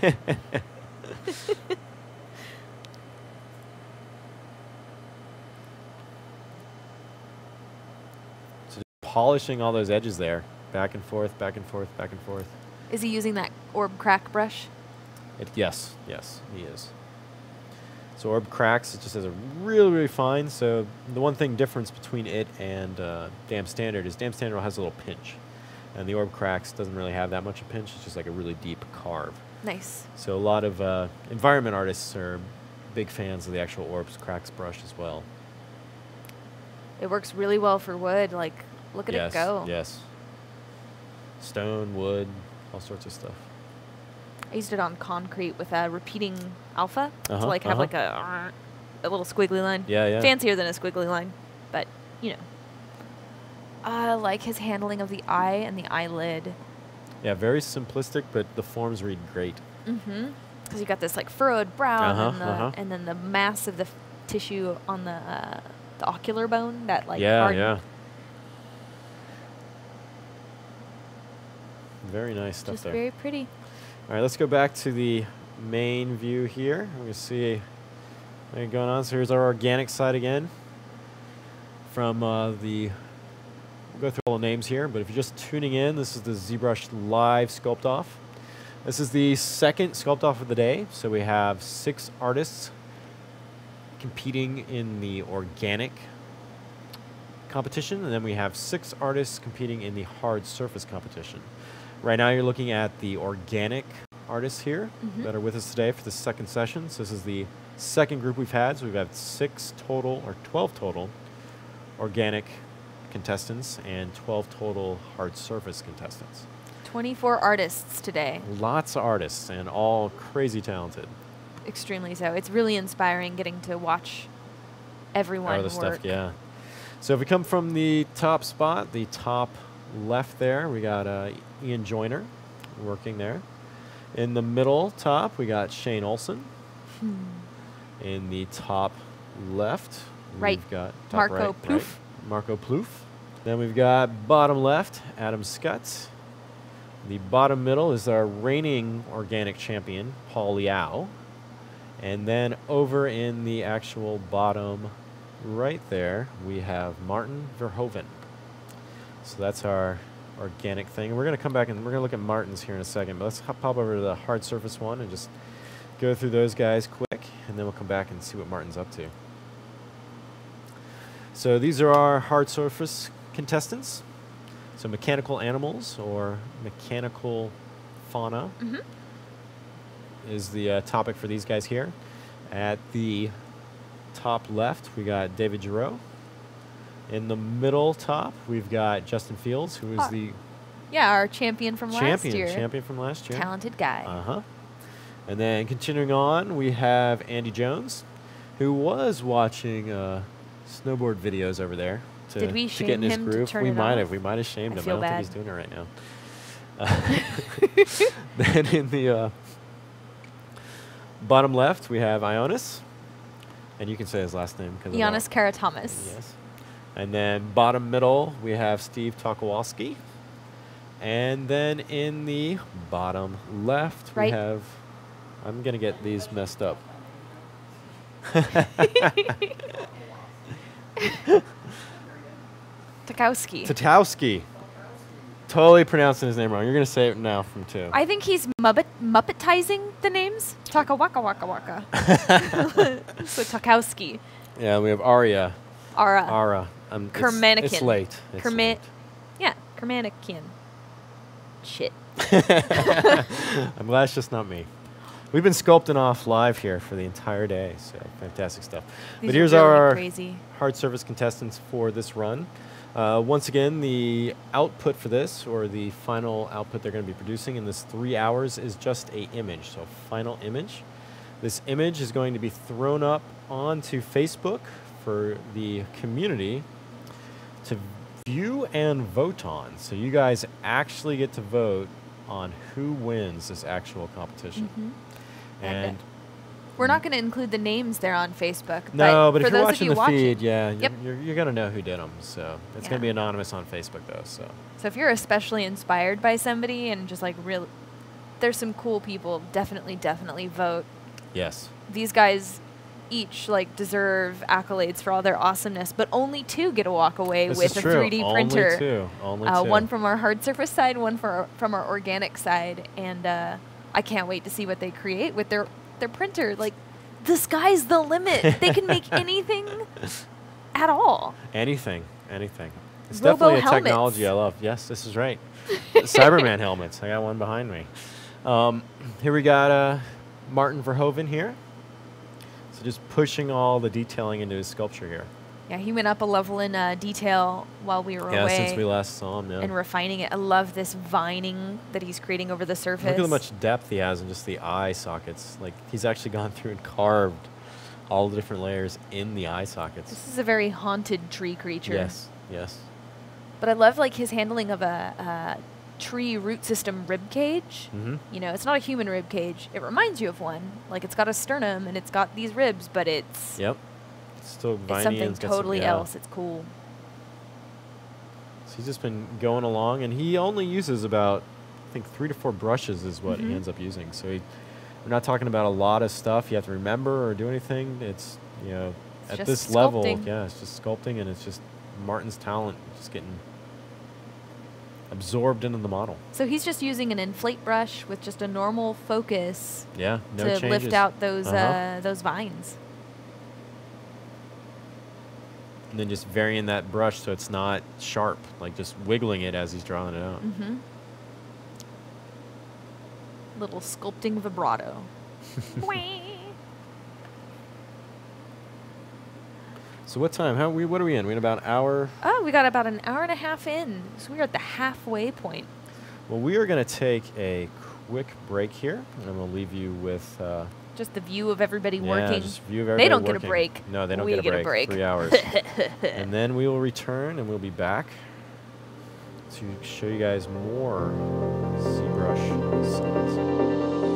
So just polishing all those edges there, back and forth, back and forth, back and forth. Is he using that orb crack brush? It, yes, yes, he is. So Orb Cracks, it just has a really, really fine. So the one thing difference between it and uh, Damn Standard is Damn Standard has a little pinch, and the Orb Cracks doesn't really have that much a pinch. It's just like a really deep carve. Nice. So a lot of uh, environment artists are big fans of the actual Orbs Cracks brush as well. It works really well for wood. Like, look at yes, it go. yes. Stone, wood, all sorts of stuff. I used it on concrete with a repeating alpha to Uh-huh, like have uh-huh. like a a little squiggly line. Yeah, yeah. Fancier than a squiggly line, but you know. I like his handling of the eye and the eyelid. Yeah, very simplistic, but the forms read great. Mm-hmm. Because you got this like furrowed brow Uh-huh, and, the, uh-huh. and then the mass of the f- tissue on the uh, the ocular bone that like yeah, hard- yeah. Very nice stuff just there. very pretty. All right, let's go back to the main view here. We can see anything going on. So here's our organic side again. From uh, the, we'll go through all the names here, but if you're just tuning in, this is the ZBrush Live Sculpt Off. This is the second Sculpt Off of the day. So we have six artists competing in the organic competition, and then we have six artists competing in the hard surface competition. Right now, you're looking at the organic artists here Mhm. that are with us today for the second session. So this is the second group we've had. So we've had six total, or twelve total, organic contestants and twelve total hard surface contestants. twenty-four artists today. Lots of artists and all crazy talented. Extremely so. It's really inspiring getting to watch everyone All the work. stuff, yeah. So if we come from the top spot, the top left there, we got uh, Ian Joyner working there. In the middle top, we got Shane Olson. Hmm. In the top left, Right. we've got top Marco right, Plouffe. right, Marco Plouffe. Then we've got bottom left, Adam Scott. The bottom middle is our reigning organic champion, Paul Liao. And then over in the actual bottom right there, we have Martin Verhoeven. So that's our organic thing. We're going to come back and we're going to look at Martin's here in a second. But let's hop, pop over to the hard surface one and just go through those guys quick. And then we'll come back and see what Martin's up to. So these are our hard surface contestants. So mechanical animals or mechanical fauna Mhm. is the uh, topic for these guys here. At the top left, we got David Giroux. In the middle top, we've got Justin Fields, who is Ah, the Yeah, our champion from champion, last year. champion from last year. Talented guy. Uh-huh. And then continuing on, we have Andy Jones, who was watching uh, snowboard videos over there to, Did we to get in shame his him to groove. turn we it might off? have. We might have shamed I him. feel I don't bad. think he's doing it right now. Uh, then in the uh, bottom left, we have Ionis. And you can say his last name. 'cause I'm not- Giannis Karatomas. Yes. And then bottom middle, we have Steve Tokowalski. And then in the bottom left, we Right. have, I'm going to get these messed up. Takowski. Tatowski. Totally pronouncing his name wrong. You're going to say it now from two. I think he's Muppet Muppetizing the names. Taka waka waka waka. So Takowski. Yeah, we have Aria. Ara. Ara. Um, it's, Kermanikin. it's late. It's Kerma- late. Yeah, Kermanikin. Shit. I'm glad it's just not me. We've been sculpting off live here for the entire day, so fantastic stuff. These but are here's really our crazy. hard surface contestants for this run. Uh, once again, the output for this, or the final output they're going to be producing in this three hours, is just a image, so final image. This image is going to be thrown up onto Facebook for the community to view and vote on. So you guys actually get to vote on who wins this actual competition. Mhm. And And, We're not going to include the names there on Facebook. no, but for if you're those watching of you the watching, feed, yeah, Yep. you're, you're, you're going to know who did them. So it's going to be Yeah. anonymous on Facebook, though. So So if you're especially inspired by somebody and just like real, there's some cool people. Definitely, definitely vote. yes, These guys each like deserve accolades for all their awesomeness, but only two get to walk away this with is a true. three D Only printer. two. Only Uh, two. one from our hard surface side, one for from our organic side, and uh, I can't wait to see what they create with their their printer. Like, the sky's the limit. They can make anything at all. Anything, anything. It's Robo definitely a helmets. technology I love. Yes, this is right. Cyberman helmets. I got one behind me. Um, here we got uh, Martin Verhoeven here. So just pushing all the detailing into his sculpture here. Yeah, he went up a level in uh, detail while we were Yeah, away since we last saw him. Yeah. and refining it. I love this vining that he's creating over the surface. Look at how much depth he has in just the eye sockets. Like, he's actually gone through and carved all the different layers in the eye sockets. This is a very haunted tree creature. Yes, yes. But I love like his handling of a, a tree root system rib cage. Mm-hmm. You know, it's not a human rib cage. It reminds you of one. Like, it's got a sternum and it's got these ribs, but it's, Yep. It's still it's viney and something it's got totally some, yeah. else. It's cool. So he's just been going along, and he only uses about, I think, three to four brushes is what Mhm. he ends up using. So he, we're not talking about a lot of stuff you have to remember or do anything. It's, you know, It's at just this level, sculpting. yeah, it's just sculpting, and it's just Martin's talent just getting absorbed into the model. So he's just using an inflate brush with just a normal focus Yeah, no to changes. lift out those Uh-huh. uh, those vines. And then just varying that brush so it's not sharp, like just wiggling it as he's drawing it out. Mm-hmm. Little sculpting vibrato. So what time? How we? What are we in? We in about an hour. Oh, we got about an hour and a half in. So we're at the halfway point. Well, we are going to take a quick break here, and we'll leave you with uh, just the view of everybody yeah, working. Just view of everybody they don't working. get a break. No, they don't we get, a, get break. a break. Three hours, and then we will return, and we'll be back to show you guys more ZBrush Summit.